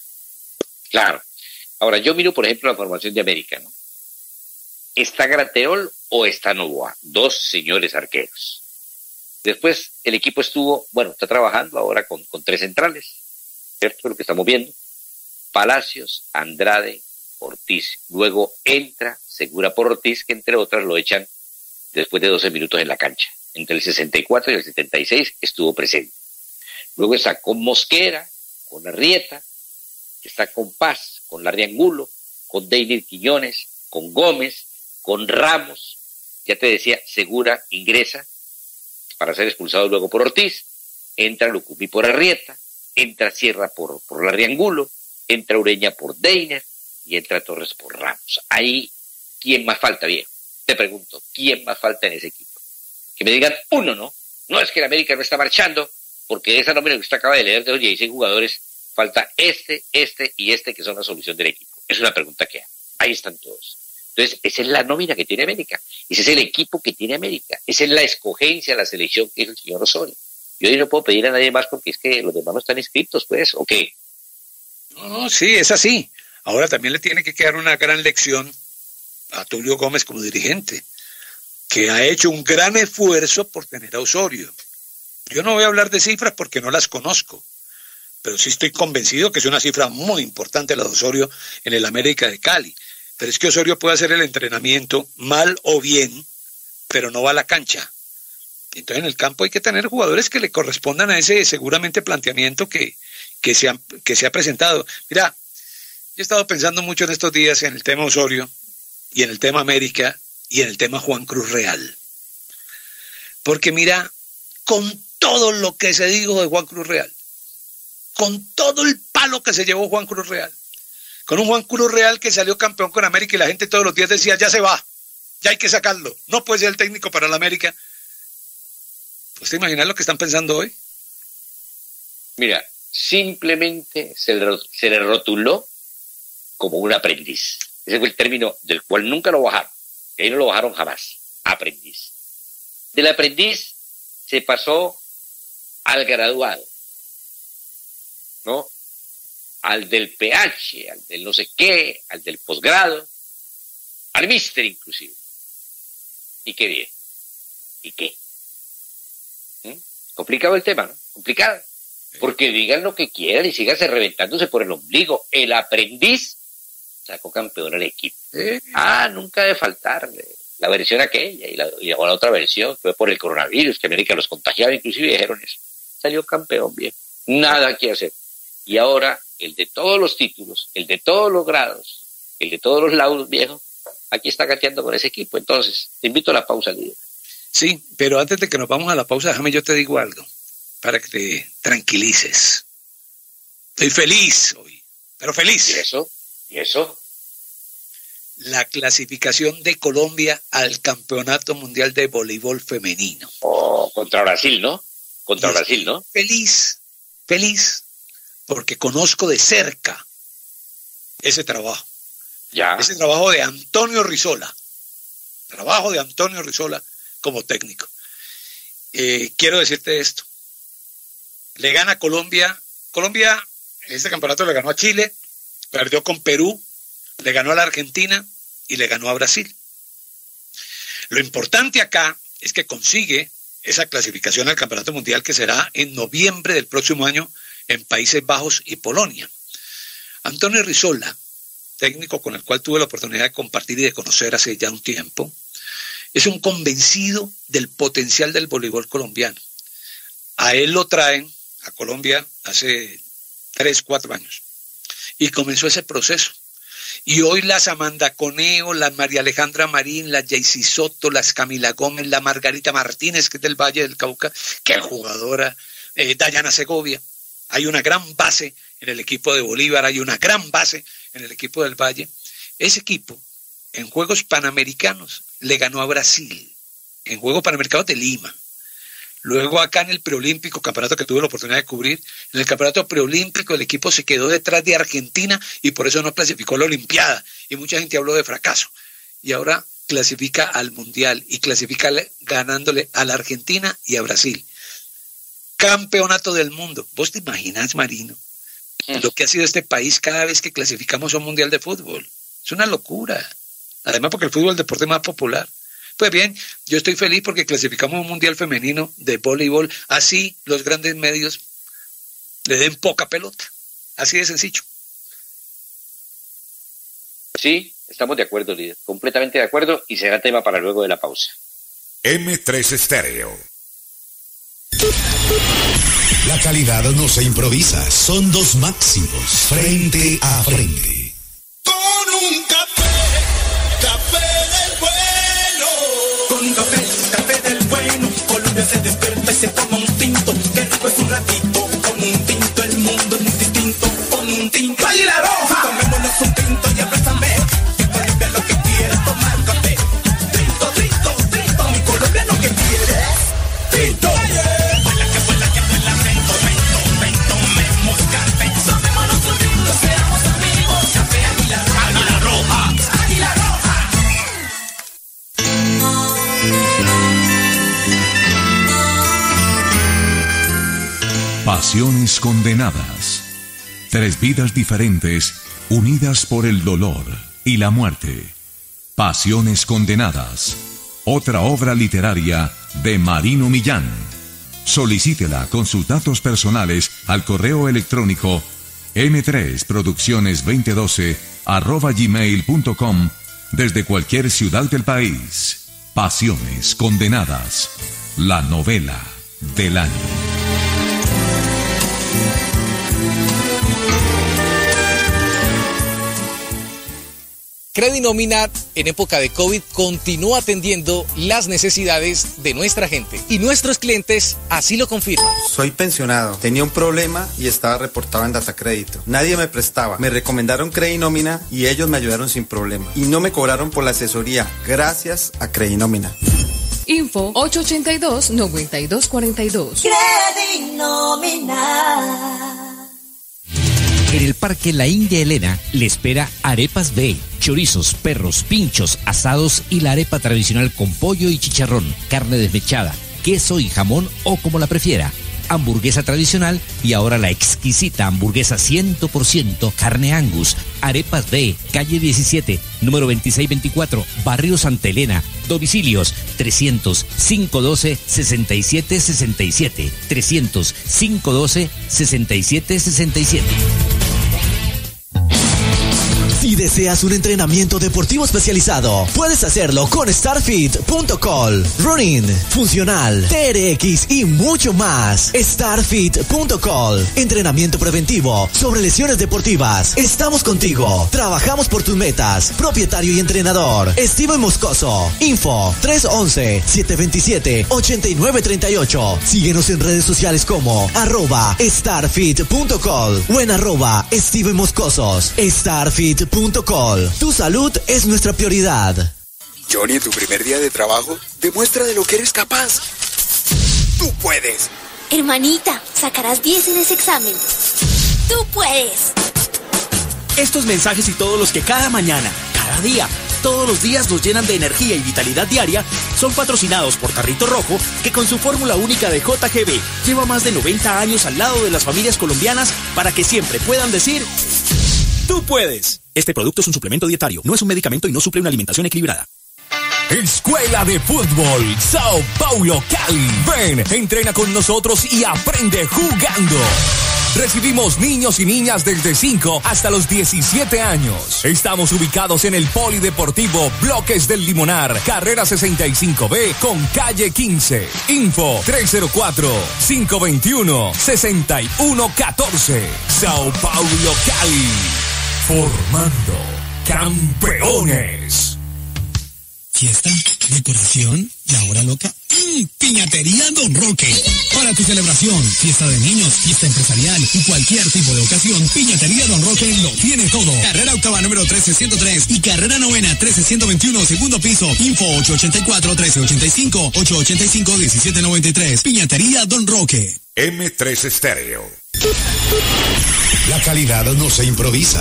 Claro. Ahora, yo miro, por ejemplo, la formación de América, ¿no? ¿Está Graterol o está Novoa? Dos señores arqueros. Después, el equipo estuvo, bueno, está trabajando ahora con, con tres centrales, ¿cierto? Lo que estamos viendo. Palacios, Andrade, Ortiz. Luego entra Segura por Ortiz, que entre otras lo echan después de doce minutos en la cancha. Entre el sesenta y cuatro y el setenta y seis estuvo presente. Luego está con Mosquera, con Arrieta, está con Paz, con Larriangulo, con Deiner Quiñones, con Gómez, con Ramos. Ya te decía, Segura ingresa para ser expulsado luego por Ortiz. Entra Lucumí por Arrieta, entra Sierra por, por Larriangulo, entra Ureña por Deiner y entra Torres por Ramos. Ahí, ¿quién más falta, viejo? Te pregunto, ¿quién más falta en ese equipo? Que me digan uno, ¿no? No es que el América no está marchando, porque de esa nómina que usted acaba de leer de los dieciséis jugadores, falta este, este y este que son la solución del equipo. Es una pregunta que hay. Ahí están todos. Entonces, esa es la nómina que tiene América. Ese es el equipo que tiene América. Esa es la escogencia, la selección que es el señor Osorio. Yo no puedo pedir a nadie más porque es que los demás no están inscritos, pues, ¿o qué? No, no, sí, es así. Ahora también le tiene que quedar una gran lección a Tulio Gómez como dirigente, que ha hecho un gran esfuerzo por tener a Osorio. Yo no voy a hablar de cifras porque no las conozco, pero sí estoy convencido que es una cifra muy importante la de Osorio en el América de Cali. Pero es que Osorio puede hacer el entrenamiento mal o bien, pero no va a la cancha. Entonces en el campo hay que tener jugadores que le correspondan a ese seguramente planteamiento que, que, se, ha, que se ha presentado. Mira, he estado pensando mucho en estos días en el tema Osorio y en el tema América y en el tema Juan Cruz Real. Porque mira, con todo lo que se dijo de Juan Cruz Real, con todo el palo que se llevó Juan Cruz Real, con un Juan Cruz Real que salió campeón con América y la gente todos los días decía, ya se va, ya hay que sacarlo, no puede ser el técnico para la América. ¿Pues te imaginas lo que están pensando hoy? Mira, simplemente se le, se le rotuló como un aprendiz. Ese fue el término del cual nunca lo bajaron. Y ahí no lo bajaron jamás. Aprendiz. Del aprendiz se pasó al graduado, ¿no? Al del P H, al del no sé qué, al del posgrado, al míster inclusive. ¿Y qué bien? ¿Y qué? ¿Mm? Complicado el tema, ¿no? Complicado. Porque digan lo que quieran y síganse reventándose por el ombligo. El aprendiz sacó campeón al equipo. ¿Eh? Ah, nunca debe faltar la versión aquella y la, y la otra versión que fue por el coronavirus, que América los contagiaba, inclusive dijeron eso. Salió campeón, bien. Nada que hacer. Y ahora, el de todos los títulos, el de todos los grados, el de todos los laudos, viejo, aquí está gateando con ese equipo. Entonces, te invito a la pausa, líder. Sí, pero antes de que nos vamos a la pausa, déjame yo te digo algo, para que te tranquilices. Estoy feliz hoy, pero feliz. ¿Y eso? ¿Y eso? La clasificación de Colombia al Campeonato Mundial de Voleibol Femenino. Oh, contra Brasil, ¿no? Contra Brasil, ¿no? Feliz, feliz, porque conozco de cerca ese trabajo. Ya. Ese trabajo de Antonio Rizola. Trabajo de Antonio Rizola como técnico. Eh, quiero decirte esto. Le gana Colombia. Colombia, este campeonato le ganó a Chile, perdió con Perú, le ganó a la Argentina y le ganó a Brasil. Lo importante acá es que consigue esa clasificación al Campeonato Mundial que será en noviembre del próximo año en Países Bajos y Polonia. Antonio Rizola, técnico con el cual tuve la oportunidad de compartir y de conocer hace ya un tiempo, es un convencido del potencial del voleibol colombiano. A él lo traen a Colombia hace tres, cuatro años y comenzó ese proceso. Y hoy las Amanda Coneo, las María Alejandra Marín, las Jaycee Soto, las Camila Gómez, la Margarita Martínez, que es del Valle del Cauca, que jugadora, eh, Dayana Segovia. Hay una gran base en el equipo de Bolívar, hay una gran base en el equipo del Valle. Ese equipo, en Juegos Panamericanos, le ganó a Brasil, en Juegos Panamericanos de Lima. Luego acá en el preolímpico, campeonato que tuve la oportunidad de cubrir, en el campeonato preolímpico el equipo se quedó detrás de Argentina y por eso no clasificó a la Olimpiada. Y mucha gente habló de fracaso. Y ahora clasifica al Mundial y clasifica ganándole a la Argentina y a Brasil. Campeonato del mundo. ¿Vos te imaginas, Marino, lo que ha sido este país cada vez que clasificamos a un Mundial de fútbol? Es una locura. Además porque el fútbol es el deporte más popular. Pues bien, yo estoy feliz porque clasificamos un mundial femenino de voleibol, así los grandes medios le den poca pelota, así de sencillo. Sí, estamos de acuerdo, líder, completamente de acuerdo, y será tema para luego de la pausa. eme tres Estéreo. La calidad no se improvisa, son dos máximos, frente a frente. Con un café, café del bueno. Con un café, café del bueno. Colombia se despierta y se toma un tinto. Que rico es un ratito. Con un tinto el mundo es muy distinto. Con un tinto. ¡Ay, la roja! Tomémonos un tinto y abrázame. Que Colombia es lo que quiere es tomar café. Tinto, tinto, tinto. Mi Colombia es lo que quiere es tinto. Vuela que vuela que vuela. Vento, vento, vento. Tomemos café. Tomémonos un tinto. Seamos amigos. Café Águila Roja. Águila Roja. Águila Roja. Pasiones condenadas. Tres vidas diferentes unidas por el dolor y la muerte. Pasiones condenadas. Otra obra literaria de Marino Millán. Solicítela con sus datos personales al correo electrónico eme tres producciones veinte doce arroba gmail punto com desde cualquier ciudad del país. Pasiones condenadas. La novela del año. Credinómina en época de COVID continúa atendiendo las necesidades de nuestra gente y nuestros clientes así lo confirman. Soy pensionado, tenía un problema y estaba reportado en Datacrédito. Nadie me prestaba, me recomendaron Credinómina y ellos me ayudaron sin problema. Y no me cobraron por la asesoría, gracias a Credinómina. Info ocho ocho dos, nueve dos cuatro dos. Credinómina. En el Parque La India Elena le espera Arepas B, chorizos, perros, pinchos, asados y la arepa tradicional con pollo y chicharrón, carne desmechada, queso y jamón o como la prefiera. Hamburguesa tradicional y ahora la exquisita hamburguesa cien por ciento carne Angus. Arepas B, calle diecisiete, número veintiséis veinticuatro, Barrio Santa Elena. Domicilios trescientos, quinientos doce, sesenta y siete sesenta y siete. trescientos, quinientos doce, sesenta y siete sesenta y siete. Si deseas un entrenamiento deportivo especializado, puedes hacerlo con starfit punto col. Running, funcional, T R X y mucho más. starfit punto col. Entrenamiento preventivo sobre lesiones deportivas. Estamos contigo. Trabajamos por tus metas. Propietario y entrenador, Steven Moscoso. Info tres once, siete veintisiete, ochenta y nueve treinta y ocho. Síguenos en redes sociales como arroba starfit punto col o en arroba Steven Moscosos. starfit punto col. Tu salud es nuestra prioridad. Johnny, en tu primer día de trabajo, demuestra de lo que eres capaz. ¡Tú puedes! Hermanita, sacarás diez en ese examen. ¡Tú puedes! Estos mensajes y todos los que cada mañana, cada día, todos los días nos llenan de energía y vitalidad diaria son patrocinados por Tarrito Rojo, que con su fórmula única de J G B lleva más de noventa años al lado de las familias colombianas para que siempre puedan decir: ¡tú puedes! Este producto es un suplemento dietario, no es un medicamento y no suple una alimentación equilibrada. Escuela de Fútbol Sao Paulo Cali. Ven, entrena con nosotros y aprende jugando. Recibimos niños y niñas desde cinco hasta los diecisiete años. Estamos ubicados en el Polideportivo Bloques del Limonar, carrera sesenta y cinco B con calle quince. Info tres cero cuatro, cinco dos uno, seis uno uno cuatro. Sao Paulo Cali. Formando campeones. Fiesta, decoración, la hora loca. ¡Mmm! Piñatería Don Roque. Para tu celebración, fiesta de niños, fiesta empresarial y cualquier tipo de ocasión, Piñatería Don Roque lo tiene todo. Carrera octava número trece ciento tres y carrera novena trece ciento veintiuno, segundo piso. Info ocho ocho cuatro, trece ochenta y cinco, ocho ocho cinco, diecisiete noventa y tres. Piñatería Don Roque. eme tres Estéreo. La calidad no se improvisa.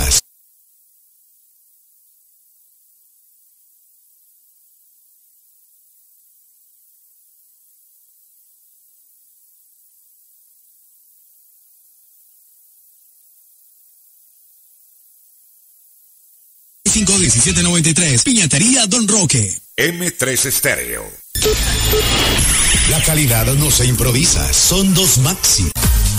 cinco diecisiete noventa y tres. Piñatería Don Roque. eme tres Estéreo. La calidad no se improvisa, son dos máximos.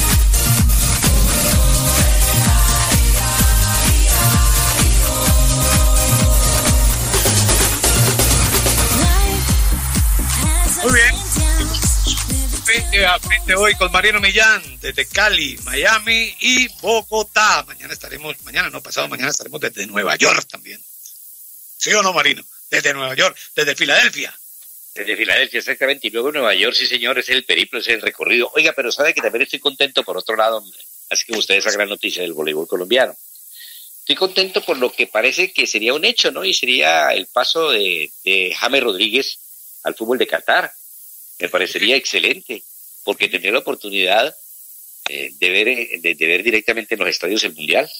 Muy bien. Frente a frente hoy con Marino Millán desde Cali, Miami y Bogotá. Mañana estaremos, mañana no, pasado mañana estaremos desde Nueva York también. ¿Sí o no, Marino? Desde Nueva York, desde Filadelfia. Desde Filadelfia, exactamente. Y luego Nueva York, sí señor, es el periplo, es el recorrido. Oiga, pero sabe que también estoy contento por otro lado, así que ustedes esa gran noticia del voleibol colombiano. Estoy contento por lo que parece que sería un hecho, ¿no? Y sería el paso de, de James Rodríguez al fútbol de Qatar. Me parecería excelente, porque tendría la oportunidad eh, de ver de, de ver directamente en los estadios el Mundial.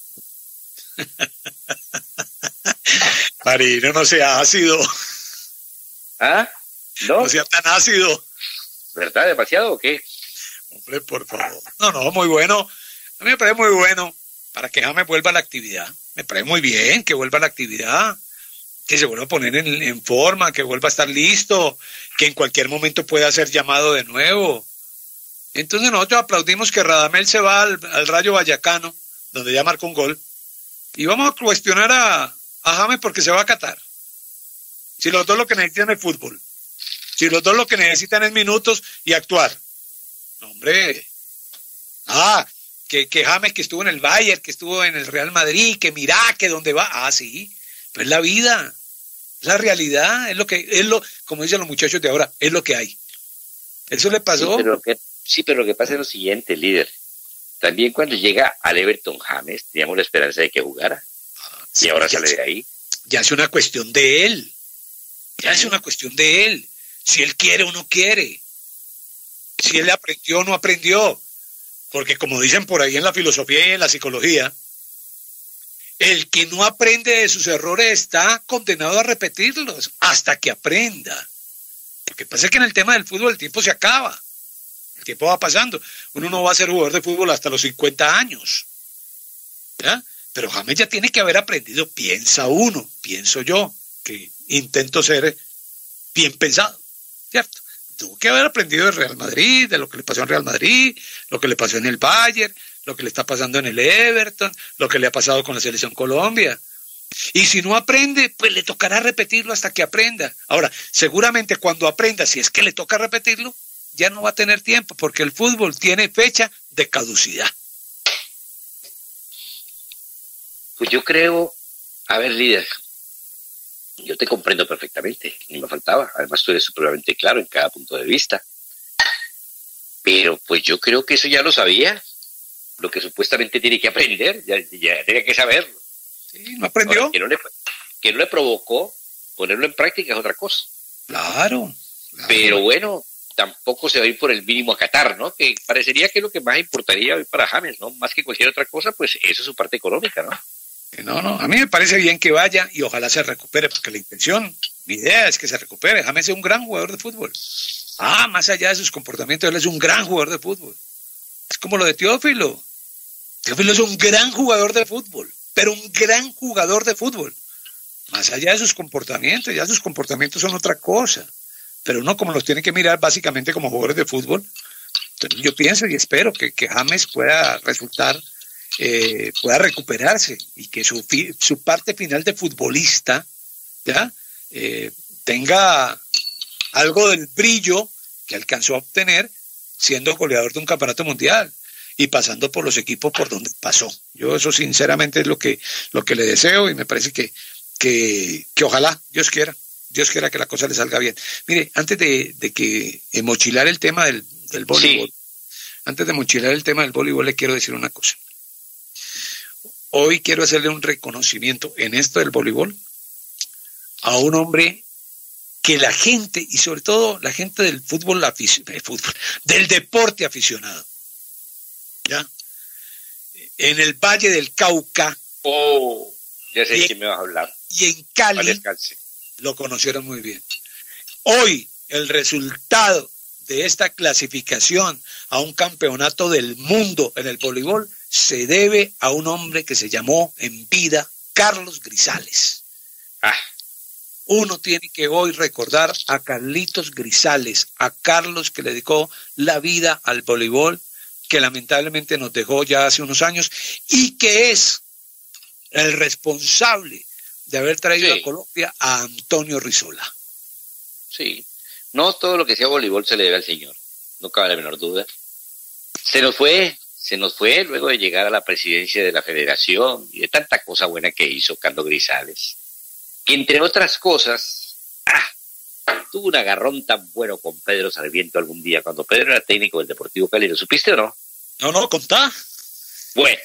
Marino, no sea ácido. ¿Ah? ¿No? No sea tan ácido. ¿Verdad? ¿Demasiado o qué? Hombre, por favor. No, no, muy bueno. A mí me parece muy bueno para que James vuelva a la actividad. Me parece muy bien que vuelva a la actividad, que se vuelva a poner en, en forma, que vuelva a estar listo, que en cualquier momento pueda ser llamado de nuevo. Entonces nosotros aplaudimos que Radamel se va al, al Rayo Vallecano, donde ya marcó un gol, y vamos a cuestionar a, a James porque se va a Qatar. Si los dos lo que necesitan es fútbol, si los dos lo que necesitan es minutos y actuar. No, hombre. Ah, que, que James que estuvo en el Bayern, que estuvo en el Real Madrid, que mirá, que dónde va. Ah, sí. Pues la vida, la realidad, es lo que, es lo, como dicen los muchachos de ahora, es lo que hay. Eso le pasó. Sí, pero lo que, sí, pero lo que pasa es lo siguiente, líder. También cuando llega al Everton James, teníamos la esperanza de que jugara. Sí, y ahora sale de ahí. Ya es una cuestión de él. Ya es una cuestión de él. Si él quiere o no quiere. Si él aprendió o no aprendió. Porque como dicen por ahí en la filosofía y en la psicología, el que no aprende de sus errores está condenado a repetirlos hasta que aprenda. Lo que pasa es que en el tema del fútbol el tiempo se acaba. El tiempo va pasando. Uno no va a ser jugador de fútbol hasta los cincuenta años. ¿Ya? Pero James ya tiene que haber aprendido, piensa uno, pienso yo, que intento ser bien pensado, ¿cierto? Tuvo que haber aprendido del Real Madrid, de lo que le pasó en Real Madrid, lo que le pasó en el Bayern, lo que le está pasando en el Everton, lo que le ha pasado con la Selección Colombia. Y si no aprende, pues le tocará repetirlo hasta que aprenda. Ahora, seguramente cuando aprenda, si es que le toca repetirlo, ya no va a tener tiempo, porque el fútbol tiene fecha de caducidad. Pues yo creo, a ver, líder, yo te comprendo perfectamente, ni me faltaba. Además, tú eres supremamente claro en cada punto de vista. Pero pues yo creo que eso ya lo sabía, lo que supuestamente tiene que aprender, ya, ya tenía que saberlo. Sí, no aprendió. Ahora, que, no le, que no le provocó ponerlo en práctica es otra cosa. Claro, claro. Pero bueno, tampoco se va a ir por el mínimo a Qatar, ¿no? Que parecería que es lo que más importaría hoy para James, ¿no? Más que cualquier otra cosa, pues eso es su parte económica, ¿no? No, no, a mí me parece bien que vaya y ojalá se recupere, porque la intención, mi idea es que se recupere. James es un gran jugador de fútbol. Ah, más allá de sus comportamientos, él es un gran jugador de fútbol. Es como lo de Teófilo. Teófilo es un gran jugador de fútbol, pero un gran jugador de fútbol. Más allá de sus comportamientos, ya sus comportamientos son otra cosa. Pero uno como los tiene que mirar básicamente como jugadores de fútbol. Entonces, yo pienso y espero que, que James pueda resultar... Eh, pueda recuperarse y que su, fi, su parte final de futbolista ¿ya? Eh, tenga algo del brillo que alcanzó a obtener siendo goleador de un campeonato mundial y pasando por los equipos por donde pasó. Yo eso sinceramente es lo que, lo que le deseo y me parece que, que, que ojalá, Dios quiera, Dios quiera que la cosa le salga bien. Mire, antes de, de que eh, mochilar el tema del, del voleibol, sí. antes de mochilar el tema del voleibol le quiero decir una cosa. Hoy quiero hacerle un reconocimiento en esto del voleibol a un hombre que la gente, y sobre todo la gente del fútbol, del, fútbol, del deporte aficionado, ¿ya? En el Valle del Cauca. Oh, ya sé de quién me vas a hablar. Y en Cali lo conocieron muy bien. Hoy el resultado de esta clasificación a un campeonato del mundo en el voleibol se debe a un hombre que se llamó en vida Carlos Grisales. Ah. Uno tiene que hoy recordar a Carlitos Grisales, a Carlos que le dedicó la vida al voleibol, que lamentablemente nos dejó ya hace unos años y que es el responsable de haber traído sí. a Colombia a Antonio Rizola. Sí, no todo lo que sea voleibol se le debe al señor, no cabe la menor duda. Se nos fue... Se nos fue luego de llegar a la presidencia de la federación y de tanta cosa buena que hizo Carlos Grisales, que entre otras cosas, ah, tuvo un agarrón tan bueno con Pedro Sarmiento algún día, cuando Pedro era técnico del Deportivo Cali. ¿Lo supiste o no? No, no, contá. Bueno,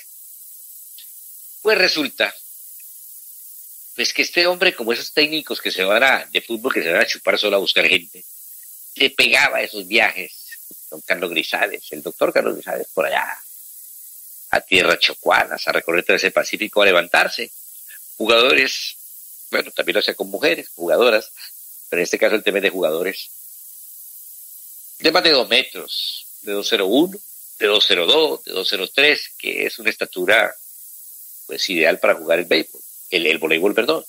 pues resulta, pues que este hombre, como esos técnicos que se van a, de fútbol, que se van a chupar solo a buscar gente, le pegaba a esos viajes, don Carlos Grisales, el doctor Carlos Grisales, por allá, a tierras chocuanas, a recorrer todo ese Pacífico, a levantarse. Jugadores, bueno, también lo hacía con mujeres, jugadoras, pero en este caso el tema es de jugadores de más de dos metros, de dos cero uno, de dos cero dos, de dos cero tres, que es una estatura pues ideal para jugar el béisbol, el, el voleibol, perdón.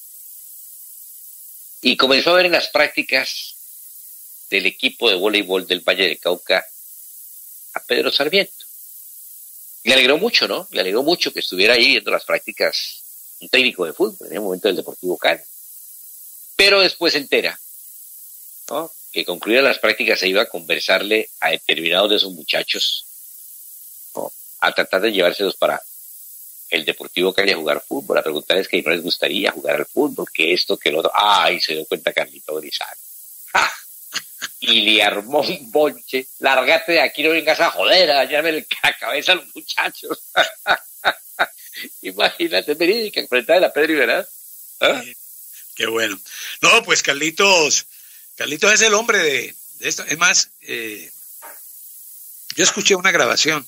Y comenzó a ver en las prácticas del equipo de voleibol del Valle del Cauca a Pedro Sarmiento. Le alegró mucho, ¿no? Le alegró mucho que estuviera ahí viendo las prácticas un técnico de fútbol, en el momento del Deportivo Cali. Pero después se entera, ¿no?, que concluidas las prácticas se iba a conversarle a determinados de esos muchachos, ¿no?, a tratar de llevárselos para el Deportivo Cali a jugar fútbol, a preguntarles que no les gustaría jugar al fútbol, que esto, que lo otro. Ay, se dio cuenta Carlito Grisales. ¡Ja! Y le armó un bonche. Lárgate de aquí, no vengas a joder, a dañarme la cabeza a los muchachos. Imagínate, verídica, enfrentada de la Pedro Rivera. ¿Ah? Qué bueno. No, pues Carlitos, Carlitos es el hombre de, de esto. Es más, eh, yo escuché una grabación.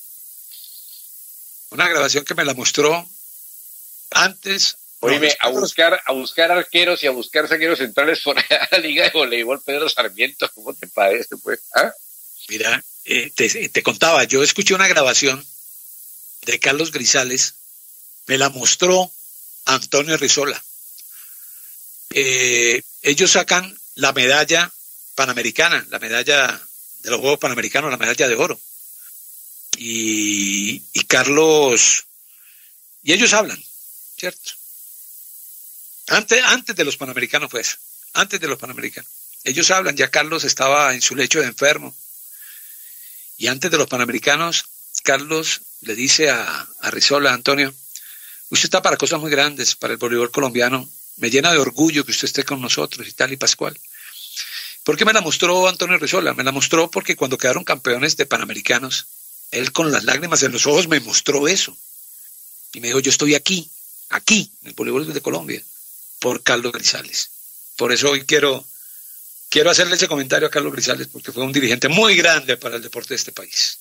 Una grabación que me la mostró antes. Oíme, a buscar, a buscar arqueros y a buscar zagueros centrales por la Liga de Voleibol Pedro Sarmiento. ¿Cómo te parece, pues? ¿Ah? Mira, eh, te, te contaba, yo escuché una grabación de Carlos Grisales, me la mostró Antonio Rizola. Eh, ellos sacan la medalla panamericana, la medalla de los Juegos Panamericanos, la medalla de oro. Y, y Carlos, y ellos hablan, ¿cierto? Antes, antes de los Panamericanos fue eso, antes de los Panamericanos. Ellos hablan, ya Carlos estaba en su lecho de enfermo. Y antes de los Panamericanos, Carlos le dice a, a Rizola, Antonio, usted está para cosas muy grandes, para el voleibol colombiano. Me llena de orgullo que usted esté con nosotros y tal, y Pascual. ¿Por qué me la mostró Antonio Rizola? Me la mostró porque cuando quedaron campeones de Panamericanos, él con las lágrimas en los ojos me mostró eso. Y me dijo, yo estoy aquí, aquí, en el voleibol de Colombia, por Carlos Grisales. Por eso hoy quiero, quiero hacerle ese comentario a Carlos Grisales, porque fue un dirigente muy grande para el deporte de este país.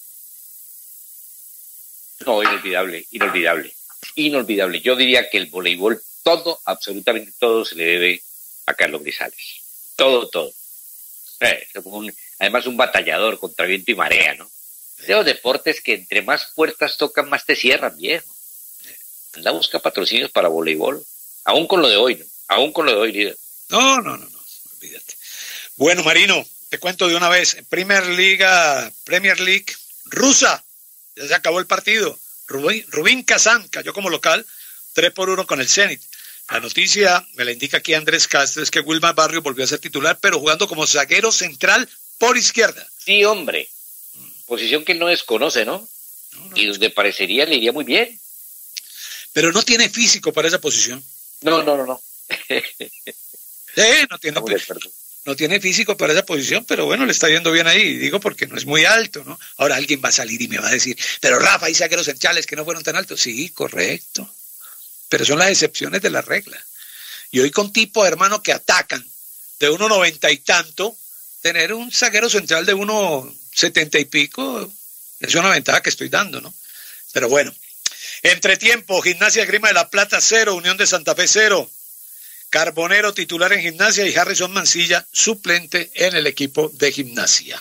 No, inolvidable, inolvidable, inolvidable. Yo diría que el voleibol, todo, absolutamente todo, se le debe a Carlos Grisales. Todo, todo. Eh, un, además, un batallador contra viento y marea, ¿no? De los deportes que entre más puertas tocan, más te cierran, viejo. Anda a buscar patrocinios para voleibol. Aún con lo de hoy, ¿no? Aún con lo de hoy, líder. No, no, no, no, olvídate. Bueno, Marino, te cuento de una vez. Premier Liga, Premier League rusa. Ya se acabó el partido. Rubín, Rubín Kazán cayó como local, tres por uno con el Zenit. La noticia, me la indica aquí Andrés Castro, es que Wilmar Barrio volvió a ser titular, pero jugando como zaguero central por izquierda. Sí, hombre. Posición que no desconoce, ¿no? no, no y donde parecería le iría muy bien. Pero no tiene físico para esa posición. No, no, no, no. eh, no, tiene, no tiene físico para esa posición, pero bueno, le está yendo bien ahí. Digo porque no es muy alto, ¿no? Ahora alguien va a salir y me va a decir, pero Rafa, hay zagueros centrales que no fueron tan altos. Sí, correcto. Pero son las excepciones de la regla. Y hoy con tipos, hermano, que atacan de uno noventa y tanto, tener un zaguero central de uno setenta y pico es una ventaja que estoy dando, ¿no? Pero bueno, entretiempo, Gimnasia Grima de la Plata cero, Unión de Santa Fe cero, Carbonero titular en Gimnasia y Harrison Mancilla suplente en el equipo de Gimnasia.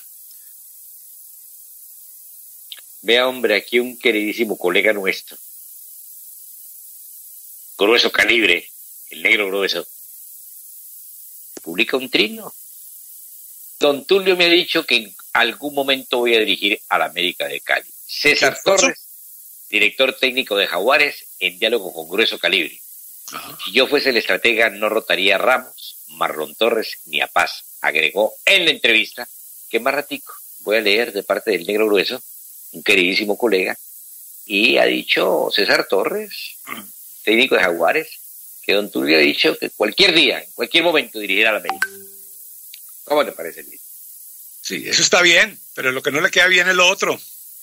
Vea, hombre, aquí un queridísimo colega nuestro, Grueso Calibre, el negro grueso, publica un trino. Don Tulio me ha dicho que en algún momento voy a dirigir a la América de Cali. César Torres, director técnico de Jaguares, en diálogo con Grueso Calibre. Ajá. Si yo fuese el estratega, no rotaría a Ramos, Marlon Torres ni a Paz. Agregó en la entrevista que más ratico voy a leer de parte del negro grueso, un queridísimo colega, y ha dicho César Torres, técnico de Jaguares, que don Tulio ha dicho que cualquier día, en cualquier momento dirigirá a la América. ¿Cómo le parece, Luis? Sí, eso está bien, pero lo que no le queda bien es lo otro.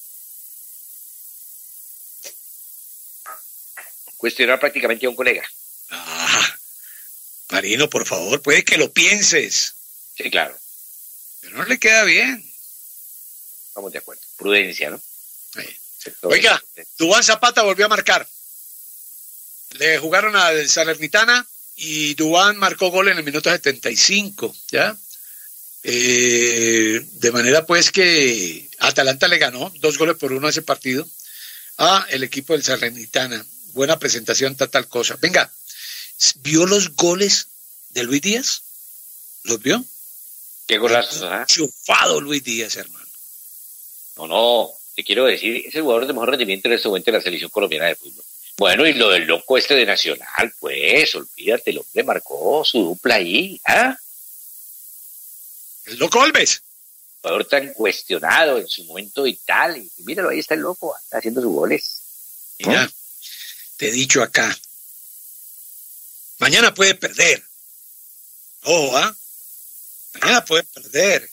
Cuestionar prácticamente a un colega. Ah, Marino, por favor, puede que lo pienses. Sí, claro. Pero no le queda bien. Estamos de acuerdo. Prudencia, ¿no? Oiga, Duván Zapata volvió a marcar. Le jugaron al Salernitana y Duván marcó gol en el minuto setenta y cinco, ¿ya? Eh, de manera pues que Atalanta le ganó dos goles por uno a ese partido a el equipo del Salernitana. Buena presentación, tal, tal cosa. Venga, ¿vio los goles de Luis Díaz? ¿Los vio? Qué golazo, ¿eh? Chufado Luis Díaz, hermano. No, no, te quiero decir, es el jugador de mejor rendimiento en este momento de la selección colombiana de fútbol. Bueno, y lo del loco este de Nacional, pues, olvídate, el hombre marcó su dupla ahí, ¿ah? ¿El loco Alves? Jugador tan cuestionado en su momento y tal, y míralo, ahí está el loco, está haciendo sus goles. ¿No? te he dicho acá. Mañana puede perder. Ojo, ¿ah? Mañana puede perder.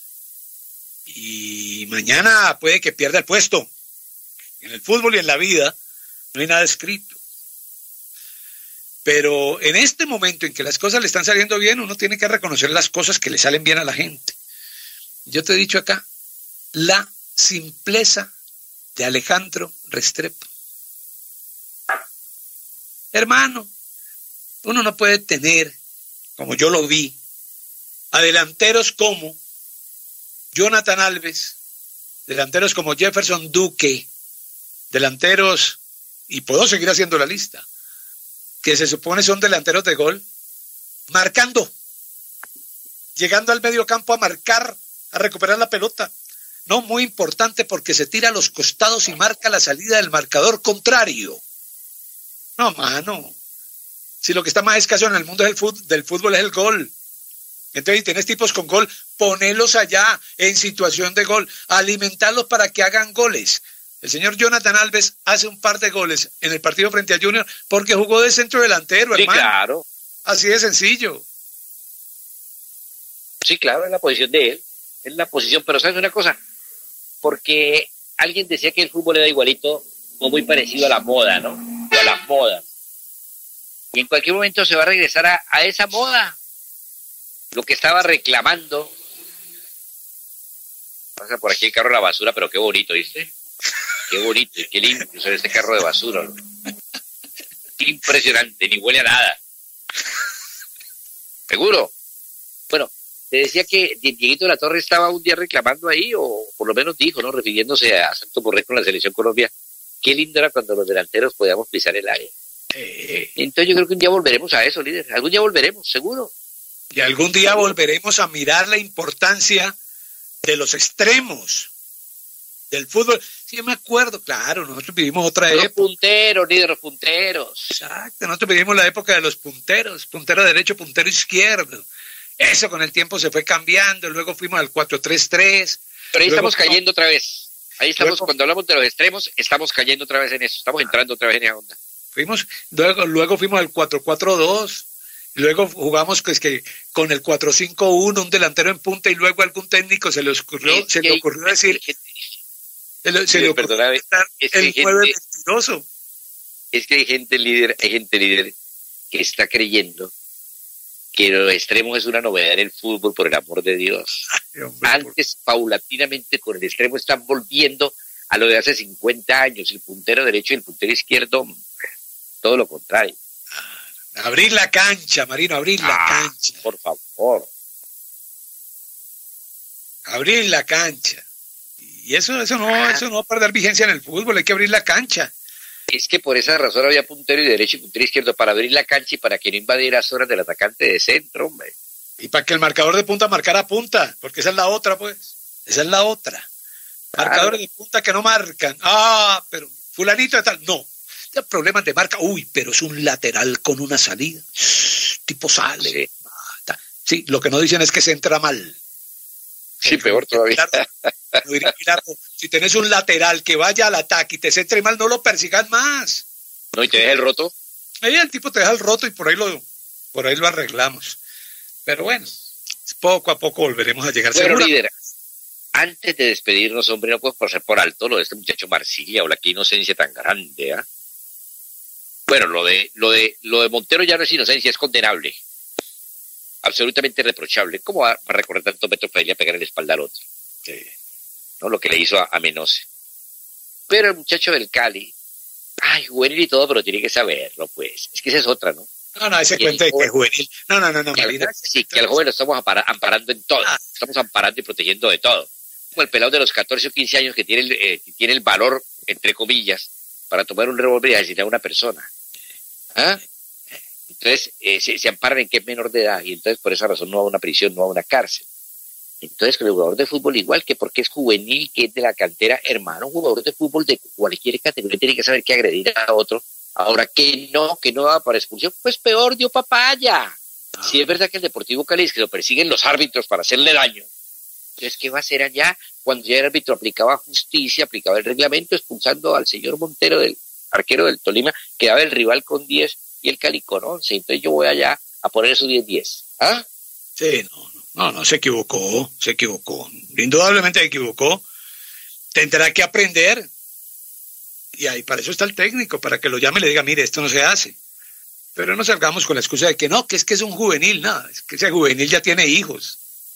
Y mañana puede que pierda el puesto. En el fútbol y en la vida no hay nada escrito. Pero en este momento en que las cosas le están saliendo bien, uno tiene que reconocer las cosas que le salen bien a la gente. Yo te he dicho acá, la simpleza de Alejandro Restrepo. Hermano, uno no puede tener, como yo lo vi, a delanteros como Jonathan Alves, delanteros como Jefferson Duque, delanteros, y puedo seguir haciendo la lista, que se supone son delanteros de gol, marcando, llegando al medio campo a marcar, a recuperar la pelota. No, muy importante porque se tira a los costados y marca la salida del marcador contrario. No, mano. Si lo que está más escaso en el mundo del fútbol, del fútbol es el gol. Entonces, si tienes tipos con gol, ponelos allá en situación de gol, alimentarlos para que hagan goles. El señor Jonathan Alves hace un par de goles en el partido frente a Junior porque jugó de centro delantero, sí, hermano. Claro. Así de sencillo. Sí, claro, es la posición de él. Es la posición, pero ¿sabes una cosa? Porque alguien decía que el fútbol era igualito o muy parecido a la moda, ¿no? O a las modas. Y en cualquier momento se va a regresar a, a esa moda. Lo que estaba reclamando. Pasa por aquí el carro de la basura, pero qué bonito, ¿viste? Qué bonito y qué limpio ser este carro de basura, ¿no? Impresionante, ni huele a nada. ¿Seguro? Bueno, te decía que Dieguito de la Torre estaba un día reclamando ahí, o por lo menos dijo, ¿no? Refiriéndose a Santo Borré con la Selección Colombia. Qué lindo era cuando los delanteros podíamos pisar el área. Eh, Entonces yo creo que un día volveremos a eso, líder. Algún día volveremos, seguro. Y algún día volveremos a mirar la importancia de los extremos del fútbol. Sí, yo me acuerdo, claro, nosotros vivimos otra los época. Los punteros, líder, los punteros. Exacto, nosotros vivimos la época de los punteros, puntero derecho, puntero izquierdo. Eso con el tiempo se fue cambiando, luego fuimos al cuatro tres tres. Pero ahí luego estamos cayendo otra vez. Ahí estamos, luego, cuando hablamos de los extremos, estamos cayendo otra vez en eso, estamos entrando otra vez en esa onda. Fuimos, luego, luego fuimos al cuatro cuatro dos, luego jugamos pues, que con el cuatro cinco uno, un delantero en punta, y luego a algún técnico se le ocurrió, es se le ocurrió hay, decir, es, se le, se sí, le ocurrió estar es el nueve mentiroso. Es que hay gente líder, hay gente líder que está creyendo que los extremos es una novedad en el fútbol, por el amor de Dios. Ay, hombre, antes, por... paulatinamente, con el extremo están volviendo a lo de hace cincuenta años, el puntero derecho y el puntero izquierdo, todo lo contrario. Abrir la cancha, Marino, abrir ah, la cancha. Por favor. Abrir la cancha. Y eso, eso no, ah. eso no va a perder vigencia en el fútbol, hay que abrir la cancha. Es que por esa razón había puntero y derecho y puntero izquierdo, para abrir la cancha y para que no invadiera zonas del atacante de centro, hombre. Y para que el marcador de punta marcara punta, porque esa es la otra, pues. Esa es la otra. Claro. Marcadores de punta que no marcan. Ah, pero fulanito de tal. No. Ya problemas de marca. Uy, pero es un lateral con una salida. Tipo sale. Sí, sí, lo que no dicen es que se entra mal. Sí, el, peor todavía. Pilardo, si tenés un lateral que vaya al ataque y te centre mal, no lo persigas más. No, y te deja el roto. Ahí el tipo te deja el roto y por ahí lo, por ahí lo arreglamos. Pero bueno, poco a poco volveremos a llegar. Bueno, líder, antes de despedirnos, hombre, no puedes pasar por alto lo de este muchacho Marsilia o la que inocencia tan grande, ¿ah? ¿eh? Bueno, lo de, lo de, lo de Montero ya no es inocencia, es condenable. Absolutamente reprochable. ¿Cómo va a recorrer tantos metros para irle a pegar en la espalda al otro? Sí. ¿No? Lo que le hizo a, a Menose. Pero el muchacho del Cali, ay, juvenil y todo, pero tiene que saberlo, pues. Es que esa es otra, ¿no? No, no, ese cuento de que es juvenil. No, no, no, no, que Marina. Al, sí, que al joven lo estamos ampara, amparando en todo. Ah. Estamos amparando y protegiendo de todo. Como el pelado de los catorce o quince años que tiene el, eh, que tiene el valor, entre comillas, para tomar un revólver y asesinar a una persona. ¿Ah? Entonces, eh, se, se amparan en que es menor de edad y entonces por esa razón no va a una prisión, no va a una cárcel. Entonces, con el jugador de fútbol igual, que porque es juvenil, que es de la cantera, hermano, un jugador de fútbol de cualquier categoría tiene que saber que agredir a otro. Ahora, que no, que no va para expulsión, pues peor, dio papaya. Ah. Si es verdad que el Deportivo Cali es que lo persiguen los árbitros para hacerle daño, entonces, ¿qué va a hacer allá cuando ya el árbitro aplicaba justicia, aplicaba el reglamento, expulsando al señor Montero del, arquero del Tolima, quedaba el rival con diez y el Cali con once. Entonces yo voy allá a poner esos diez diez. ¿Ah? Sí, no, no, no, no, se equivocó, se equivocó. Indudablemente se equivocó. Tendrá que aprender. Y ahí para eso está el técnico, para que lo llame y le diga, mire, esto no se hace. Pero no salgamos con la excusa de que no, que es que es un juvenil, nada, es que ese juvenil ya tiene hijos.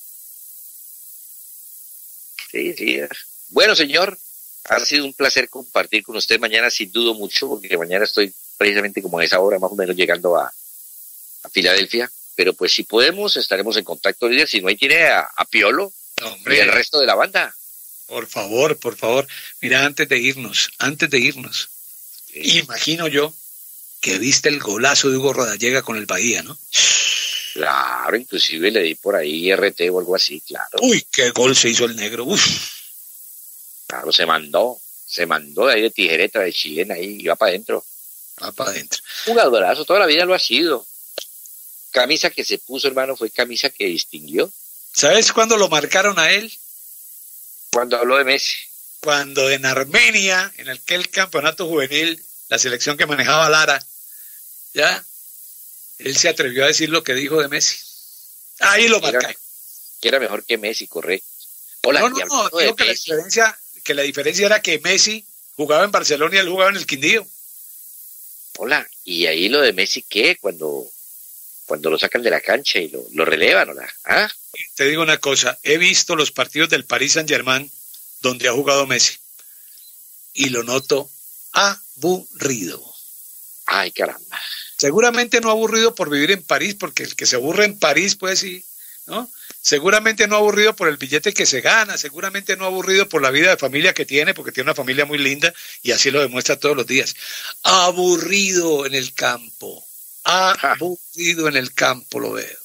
Sí, sí. Bueno, señor, ha sido un placer compartir con usted mañana, sin duda mucho, porque mañana estoy precisamente como a esa hora, más o menos llegando a, a Filadelfia. Pero pues si podemos, estaremos en contacto, líder. Si no, ahí tiene a, a Piolo Hombre, y el resto de la banda. Por favor, por favor. Mira, antes de irnos, antes de irnos, sí. Imagino yo que viste el golazo de Hugo Rodallega con el Bahía, ¿no? Claro, inclusive le di por ahí R T o algo así, claro. Uy, qué gol se hizo el negro, uf. Claro, se mandó, se mandó de ahí de tijereta, de chilena, ahí, y va para adentro. Va para adentro. Jugadorazo, toda la vida lo ha sido. Camisa que se puso, hermano, fue camisa que distinguió. ¿Sabes cuándo lo marcaron a él? Cuando habló de Messi. Cuando en Armenia, en aquel campeonato juvenil, la selección que manejaba Lara, ya, él se atrevió a decir lo que dijo de Messi. Ahí lo marcaron. Que era mejor que Messi, correcto. Hola, no, no, no, digo que la, diferencia, que la diferencia era que Messi jugaba en Barcelona y él jugaba en el Quindío. Hola, y ahí lo de Messi, ¿qué? Cuando, cuando lo sacan de la cancha y lo, lo relevan, ¿no? ¿Ah? Te digo una cosa, he visto los partidos del Paris Saint-Germain donde ha jugado Messi y lo noto aburrido. Ay, caramba. Seguramente no aburrido por vivir en París, porque el que se aburre en París, pues sí, ¿no? Seguramente no aburrido por el billete que se gana, seguramente no aburrido por la vida de familia que tiene, porque tiene una familia muy linda y así lo demuestra todos los días. Aburrido en el campo, aburrido en el campo lo veo.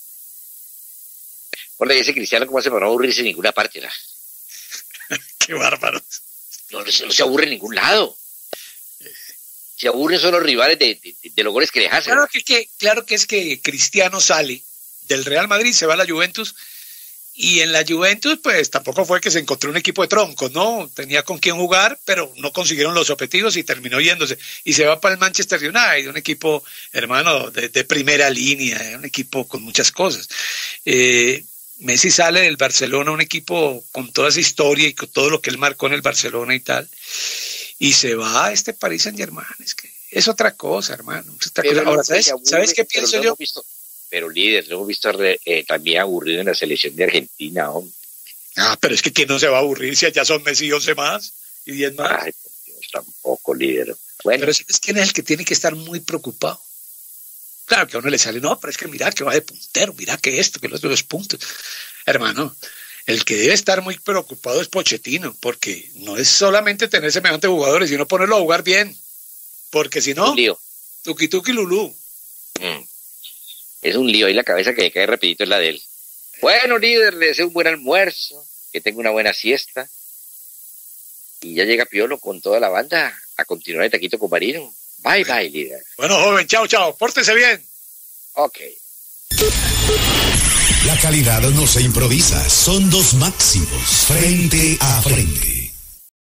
Hola, ese Cristiano, ¿cómo hace para no aburrirse en ninguna parte? ¿No? Qué bárbaro. No, no, no se aburre en ningún lado. Se aburren son los rivales de, de, de los goles que les hacen. Claro que, que, claro que es que Cristiano sale del Real Madrid, se va a la Juventus, y en la Juventus pues tampoco fue que se encontró un equipo de troncos, ¿no? Tenía con quién jugar, pero no consiguieron los objetivos y terminó yéndose. Y se va para el Manchester United, un equipo, hermano, de, de primera línea, un equipo con muchas cosas. Eh, Messi sale del Barcelona, un equipo con toda esa historia y con todo lo que él marcó en el Barcelona y tal, y se va a este Paris Saint-Germain. Es que es otra cosa, hermano. Es otra cosa. Ahora, ¿sabes, aburre, ¿sabes qué pienso pero yo? Visto, pero líder, lo hemos visto eh, también aburrido en la selección de Argentina, hombre. Ah, pero es que ¿quién no se va a aburrir si allá son Messi once más y diez más? Ay, por Dios, tampoco, líder. Bueno. Pero ¿sabes quién es el que tiene que estar muy preocupado? Claro que a uno le sale, no, pero es que mira que va de puntero, mira que esto, que los dos puntos. Hermano, el que debe estar muy preocupado es Pochettino, porque no es solamente tener semejantes jugadores, sino ponerlo a jugar bien. Porque si no, tuki tuki lulú. Mm. Es un lío, ahí la cabeza que le cae rapidito es la de él. Bueno, líder, le deseo un buen almuerzo, que tenga una buena siesta. Y ya llega Piolo con toda la banda a continuar el taquito con Marino. Bye, bye, líder. Bueno, joven, chao, chao. Pórtese bien. Ok. La calidad no se improvisa, son dos máximos, frente a frente.